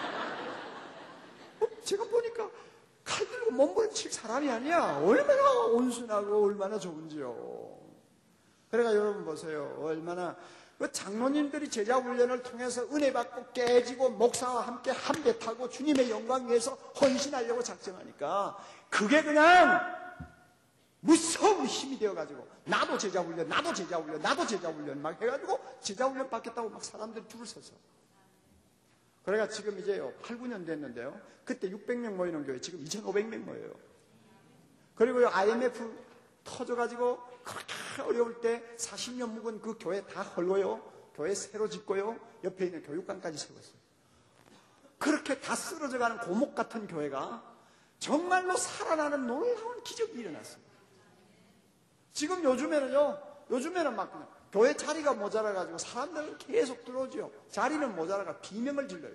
어, 제가 보니까 칼 들고 몸부림칠 사람이 아니야. 얼마나 온순하고 얼마나 좋은지요. 그러니까 여러분 보세요. 얼마나 그 장로님들이 제자 훈련을 통해서 은혜 받고 깨지고 목사와 함께 한 배 타고 주님의 영광 위해서 헌신하려고 작정하니까 그게 그냥 무서운 힘이 되어가지고 나도 제자 훈련, 나도 제자 훈련, 나도 제자 훈련 막 해가지고 제자 훈련 받겠다고 막 사람들이 줄을 서서. 그래가 지금 이제요 팔, 구 년 됐는데요. 그때 육백 명 모이는 교회 지금 이천오백 명 모여요. 그리고요 아이엠에프 터져가지고 그렇게 어려울 때 사십 년 묵은 그 교회 다 헐고요. 교회 새로 짓고요. 옆에 있는 교육관까지 세웠어요. 그렇게 다 쓰러져가는 고목 같은 교회가 정말로 살아나는 놀라운 기적이 일어났어요. 지금 요즘에는요. 요즘에는 막 그냥 교회 자리가 모자라가지고 사람들은 계속 들어오죠. 자리는 모자라가 비명을 질러요.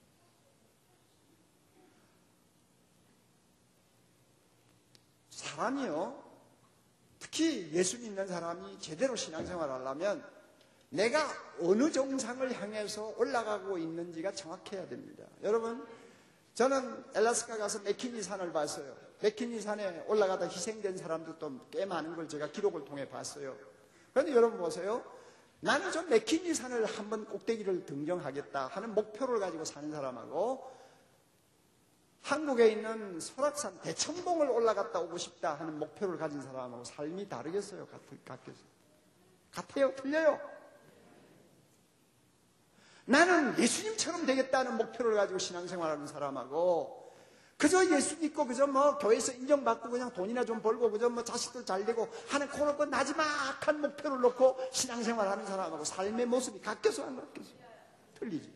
사람이요. 특히 예수 믿는 사람이 제대로 신앙생활을 하려면 내가 어느 정상을 향해서 올라가고 있는지가 정확해야 됩니다. 여러분, 저는 엘라스카 가서 맥키니 산을 봤어요. 맥키니 산에 올라가다 희생된 사람들도 꽤 많은 걸 제가 기록을 통해 봤어요. 그런데 여러분 보세요. 나는 저 맥키니 산을 한번 꼭대기를 등정하겠다 하는 목표를 가지고 사는 사람하고 한국에 있는 설악산 대천봉을 올라갔다 오고 싶다 하는 목표를 가진 사람하고 삶이 다르겠어요? 같겠어요? 같아요? 틀려요? 나는 예수님처럼 되겠다는 목표를 가지고 신앙생활하는 사람하고 그저 예수 믿고 그저 뭐 교회에서 인정받고 그냥 돈이나 좀 벌고 그저 뭐 자식들 잘 되고 하는 그런 그 나지막한 목표를 놓고 신앙생활 하는 사람하고 삶의 모습이 같겠어 안 같겠어? 틀리지.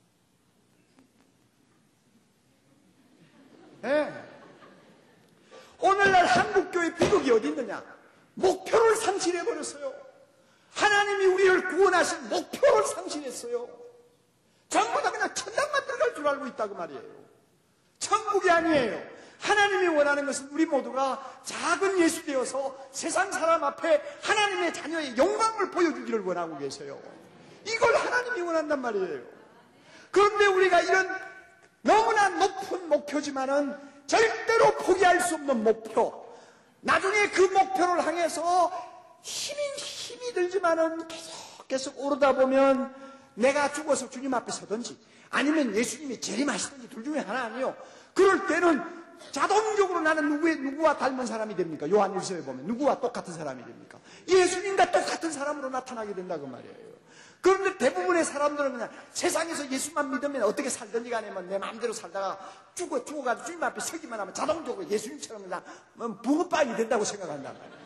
네. 오늘날 한국교회 비극이 어디 있느냐? 목표를 상실해버렸어요. 하나님이 우리를 구원하신 목표를 상실했어요. 전부 다 그냥 천당만 들어갈 줄 알고 있다고 말이에요. 천국이 아니에요. 하나님이 원하는 것은 우리 모두가 작은 예수 되어서 세상 사람 앞에 하나님의 자녀의 영광을 보여주기를 원하고 계세요. 이걸 하나님이 원한단 말이에요. 그런데 우리가 이런 너무나 높은 목표지만은 절대로 포기할 수 없는 목표, 나중에 그 목표를 향해서 힘이, 힘이 들지만은 계속 계속 오르다 보면 내가 죽어서 주님 앞에 서든지 아니면 예수님이 재림하시든지 둘 중에 하나 아니요. 그럴 때는 자동적으로 나는 누구의, 누구와 닮은 사람이 됩니까? 요한일서에 보면 누구와 똑같은 사람이 됩니까? 예수님과 똑같은 사람으로 나타나게 된다고 말이에요. 그런데 대부분의 사람들은 그냥 세상에서 예수만 믿으면 어떻게 살든지 간에 내 마음대로 살다가 죽어, 죽어가지고 주님 앞에 서기만 하면 자동적으로 예수님처럼 그냥 붕어빵이 된다고 생각한단 말이에요.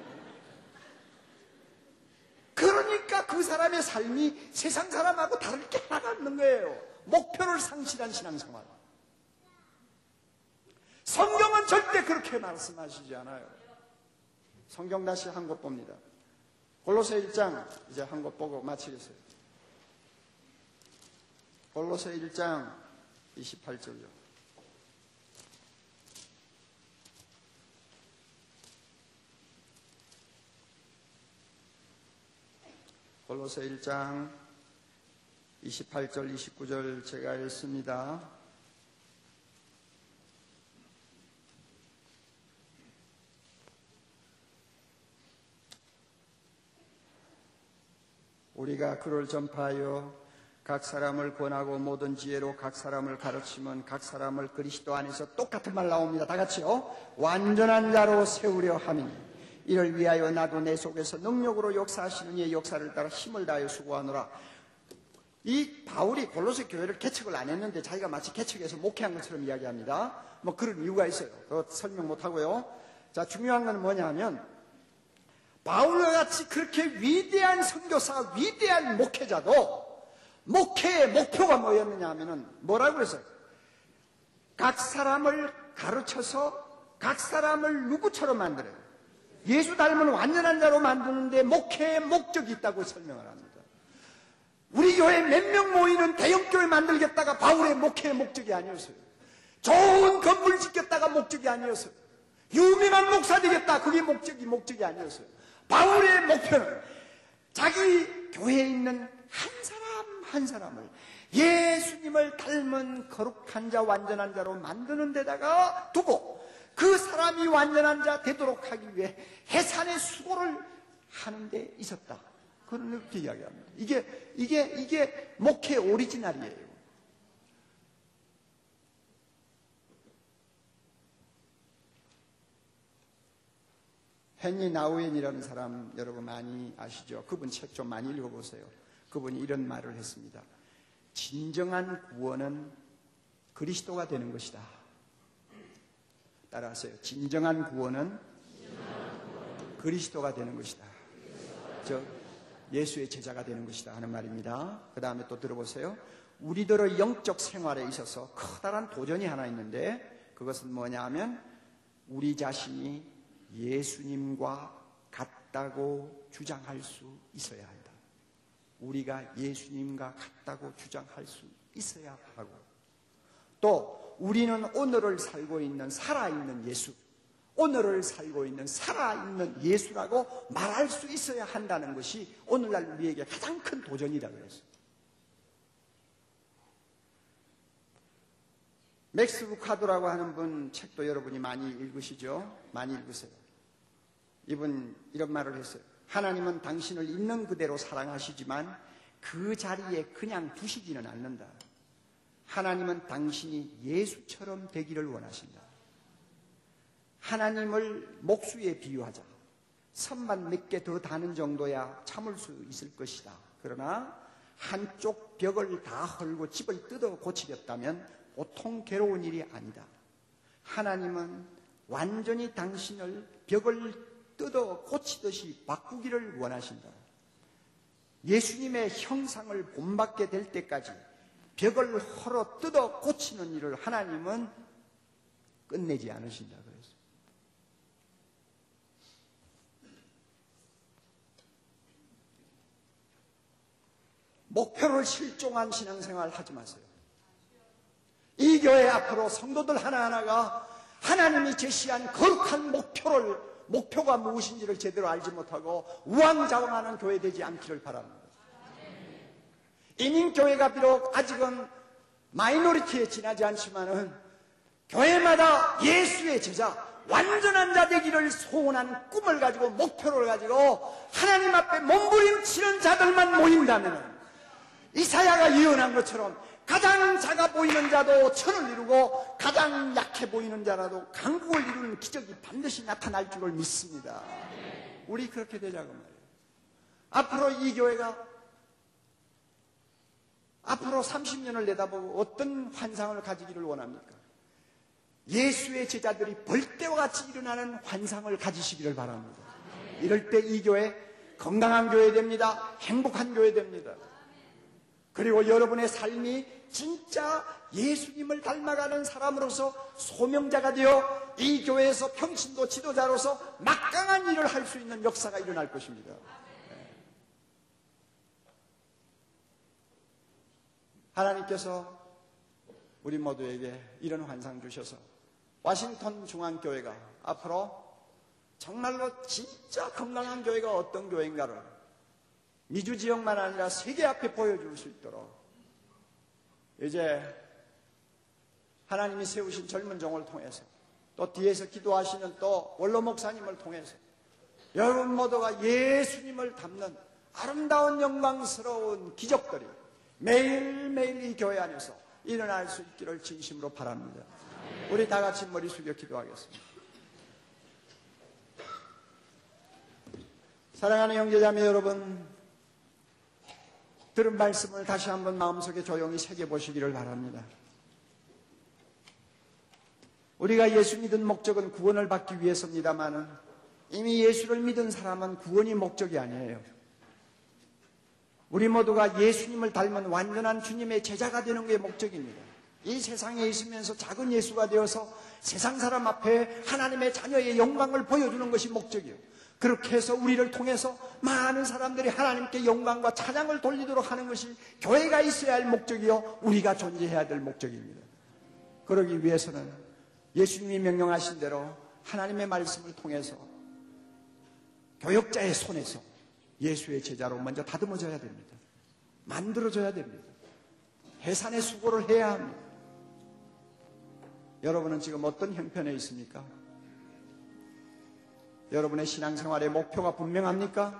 그러니까 그 사람의 삶이 세상 사람하고 다를 게 하나가 없는 거예요. 목표를 상실한 신앙생활. 성경은 절대 그렇게 말씀하시지 않아요. 성경 다시 한 것 봅니다. 골로새 일 장 이제 한 것 보고 마치겠어요. 골로새 일 장 이십팔 절요. 골로새 일 장 이십팔 절 이십구 절 제가 읽습니다. 우리가 그를 전파하여 각 사람을 권하고 모든 지혜로 각 사람을 가르치면 각 사람을 그리스도 안에서 똑같은 말 나옵니다. 다 같이요. 완전한 자로 세우려 함이니 이를 위하여 나도 내 속에서 능력으로 역사하시는 이의 역사를 따라 힘을 다하여 수고하노라. 이 바울이 골로새 교회를 개척을 안 했는데 자기가 마치 개척해서 목회한 것처럼 이야기합니다. 뭐 그런 이유가 있어요. 그거 설명 못하고요. 자, 중요한 건 뭐냐 하면 바울과 같이 그렇게 위대한 선교사, 위대한 목회자도 목회의 목표가 뭐였느냐 하면은 뭐라고 그랬어요? 각 사람을 가르쳐서 각 사람을 누구처럼 만들어요? 예수 닮은 완전한 자로 만드는데 목회의 목적이 있다고 설명을 합니다. 우리 교회 몇 명 모이는 대형교회 만들겠다가 바울의 목회의 목적이 아니었어요. 좋은 건물 짓겠다가 목적이 아니었어요. 유명한 목사 되겠다, 그게 목적이 목적이 아니었어요. 바울의 목표는 자기 교회에 있는 한 사람 한 사람을 예수님을 닮은 거룩한 자, 완전한 자로 만드는 데다가 두고 그 사람이 완전한 자 되도록 하기 위해 해산의 수고를 하는 데 있었다. 그렇게 이야기합니다. 이게, 이게, 이게 목회 오리지널이에요. 헨리 나우엔이라는 사람 여러분 많이 아시죠? 그분 책 좀 많이 읽어보세요. 그분이 이런 말을 했습니다. 진정한 구원은 그리스도가 되는 것이다. 따라하세요. 진정한 구원은 그리스도가 되는 것이다. 저 예수의 제자가 되는 것이다 하는 말입니다. 그 다음에 또 들어보세요. 우리들의 영적 생활에 있어서 커다란 도전이 하나 있는데 그것은 뭐냐 하면 우리 자신이 예수님과 같다고 주장할 수 있어야 한다. 우리가 예수님과 같다고 주장할 수 있어야 하고 또 우리는 오늘을 살고 있는 살아있는 예수, 오늘을 살고 있는 살아있는 예수라고 말할 수 있어야 한다는 것이 오늘날 우리에게 가장 큰 도전이다 그랬어요. 맥스 루카도라고 하는 분 책도 여러분이 많이 읽으시죠? 많이 읽으세요. 이분 이런 말을 했어요. 하나님은 당신을 있는 그대로 사랑하시지만 그 자리에 그냥 두시지는 않는다. 하나님은 당신이 예수처럼 되기를 원하신다. 하나님을 목수에 비유하자. 선만 몇 개 더 다는 정도야 참을 수 있을 것이다. 그러나 한쪽 벽을 다 헐고 집을 뜯어 고치겠다면 보통 괴로운 일이 아니다. 하나님은 완전히 당신을 벽을 뜯어 고치듯이 바꾸기를 원하신다. 예수님의 형상을 본받게 될 때까지 벽을 헐어 뜯어 고치는 일을 하나님은 끝내지 않으신다 그랬어요. 목표를 실종한 신앙생활 하지 마세요. 이 교회 앞으로 성도들 하나하나가 하나님이 제시한 거룩한 목표를, 목표가 무엇인지를 제대로 알지 못하고 우왕좌왕하는 교회 되지 않기를 바랍니다. 이민교회가 비록 아직은 마이너리티에 지나지 않지만은 교회마다 예수의 제자, 완전한 자 되기를 소원한 꿈을 가지고 목표를 가지고 하나님 앞에 몸부림치는 자들만 모인다면 이사야가 예언한 것처럼 가장 작아 보이는 자도 천을 이루고 가장 약해 보이는 자라도 강국을 이루는 기적이 반드시 나타날 줄을 믿습니다. 우리 그렇게 되자고 말이에요. 앞으로 이 교회가 앞으로 삼십 년을 내다보고 어떤 환상을 가지기를 원합니까? 예수의 제자들이 벌떼와 같이 일어나는 환상을 가지시기를 바랍니다. 이럴 때 이 교회 건강한 교회 됩니다. 행복한 교회 됩니다. 그리고 여러분의 삶이 진짜 예수님을 닮아가는 사람으로서 소명자가 되어 이 교회에서 평신도 지도자로서 막강한 일을 할 수 있는 역사가 일어날 것입니다. 하나님께서 우리 모두에게 이런 환상 주셔서 워싱턴 중앙교회가 앞으로 정말로 진짜 건강한 교회가 어떤 교회인가를 미주 지역만 아니라 세계 앞에 보여줄 수 있도록 이제 하나님이 세우신 젊은 종을 통해서 또 뒤에서 기도하시는 또 원로 목사님을 통해서 여러분 모두가 예수님을 닮는 아름다운 영광스러운 기적들이 매일매일 이 교회 안에서 일어날 수 있기를 진심으로 바랍니다. 우리 다 같이 머리 숙여 기도하겠습니다. 사랑하는 형제자매 여러분, 들은 말씀을 다시 한번 마음속에 조용히 새겨보시기를 바랍니다. 우리가 예수 믿은 목적은 구원을 받기 위해서입니다마는 이미 예수를 믿은 사람은 구원이 목적이 아니에요. 우리 모두가 예수님을 닮은 완전한 주님의 제자가 되는 게 목적입니다. 이 세상에 있으면서 작은 예수가 되어서 세상 사람 앞에 하나님의 자녀의 영광을 보여주는 것이 목적이에요. 그렇게 해서 우리를 통해서 많은 사람들이 하나님께 영광과 찬양을 돌리도록 하는 것이 교회가 있어야 할 목적이요, 우리가 존재해야 될 목적입니다. 그러기 위해서는 예수님이 명령하신 대로 하나님의 말씀을 통해서 교역자의 손에서 예수의 제자로 먼저 다듬어져야 됩니다. 만들어져야 됩니다. 해산의 수고를 해야 합니다. 여러분은 지금 어떤 형편에 있습니까? 여러분의 신앙생활의 목표가 분명합니까?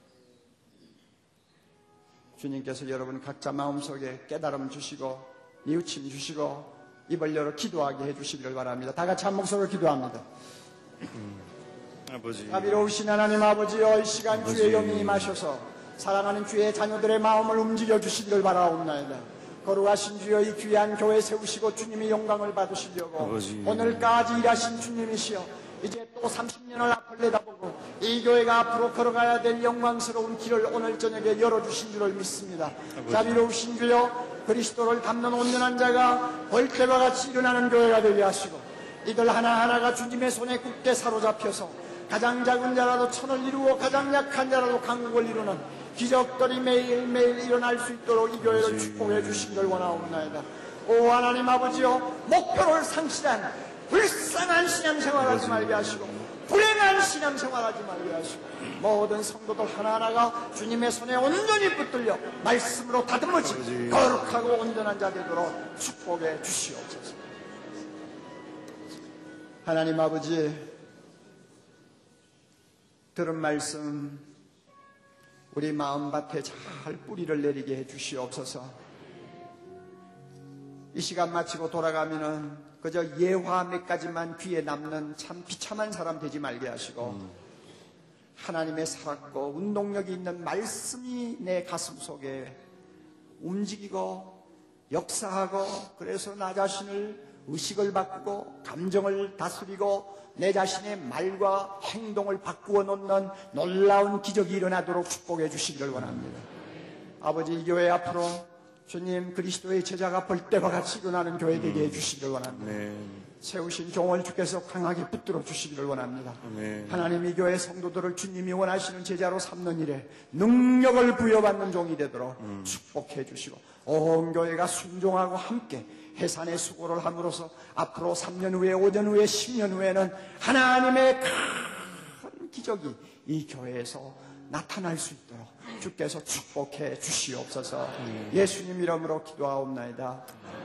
주님께서 여러분 각자 마음속에 깨달음 주시고 뉘우침 주시고 입을 열어 기도하게 해주시기를 바랍니다. 다 같이 한 목소리로 기도합니다. 음, 아버지, 자비로우신 하나님 아버지여, 이 시간 아버지. 주의 영이 임하셔서 사랑하는 주의 자녀들의 마음을 움직여 주시기를 바라옵나이다. 거룩하신 주여, 이 귀한 교회 세우시고 주님의 영광을 받으시려고 아버지. 오늘까지 일하신 주님이시여, 이제 또 삼십 년을 앞을 내다보고 이 교회가 앞으로 걸어가야 될 영광스러운 길을 오늘 저녁에 열어주신 줄을 믿습니다. 아버지. 자비로우신 주여, 그리스도를 닮는 온전한 자가 벌떼와 같이 일어나는 교회가 되게 하시고 이들 하나하나가 주님의 손에 굳게 사로잡혀서 가장 작은 자라도 천을 이루고 가장 약한 자라도 강국을 이루는 기적들이 매일매일 일어날 수 있도록 이 교회를 아버지. 축복해 주시기를 원하옵나이다. 오 하나님 아버지여, 목표를 상실한 불쌍한 신앙생활하지 말게 하시고 불행한 신앙생활하지 말게 하시고 모든 성도들 하나하나가 주님의 손에 온전히 붙들려 말씀으로 다듬어진 거룩하고 온전한 자 되도록 축복해 주시옵소서. 하나님 아버지, 들은 말씀 우리 마음밭에 잘 뿌리를 내리게 해 주시옵소서. 이 시간 마치고 돌아가면은 그저 예화 몇 가지만 귀에 남는 참 비참한 사람 되지 말게 하시고 음. 하나님의 살았고 운동력이 있는 말씀이 내 가슴 속에 움직이고 역사하고 그래서 나 자신을 의식을 바꾸고 감정을 다스리고 내 자신의 말과 행동을 바꾸어 놓는 놀라운 기적이 일어나도록 축복해 주시기를 원합니다. 아버지, 이 교회 앞으로 주님 그리스도의 제자가 벌떼와 같이 일어나는 교회 되게 해주시기를 원합니다. 아멘. 세우신 종을 주께서 강하게 붙들어 주시기를 원합니다. 아멘. 하나님, 이 교회 성도들을 주님이 원하시는 제자로 삼는 일에 능력을 부여받는 종이 되도록 음. 축복해 주시고 온 교회가 순종하고 함께 해산의 수고를 함으로써 앞으로 삼 년 후에 오 년 후에 십 년 후에는 하나님의 큰 기적이 이 교회에서 나타날 수 있도록 주께서 축복해 주시옵소서. 예수님 이름으로 기도하옵나이다.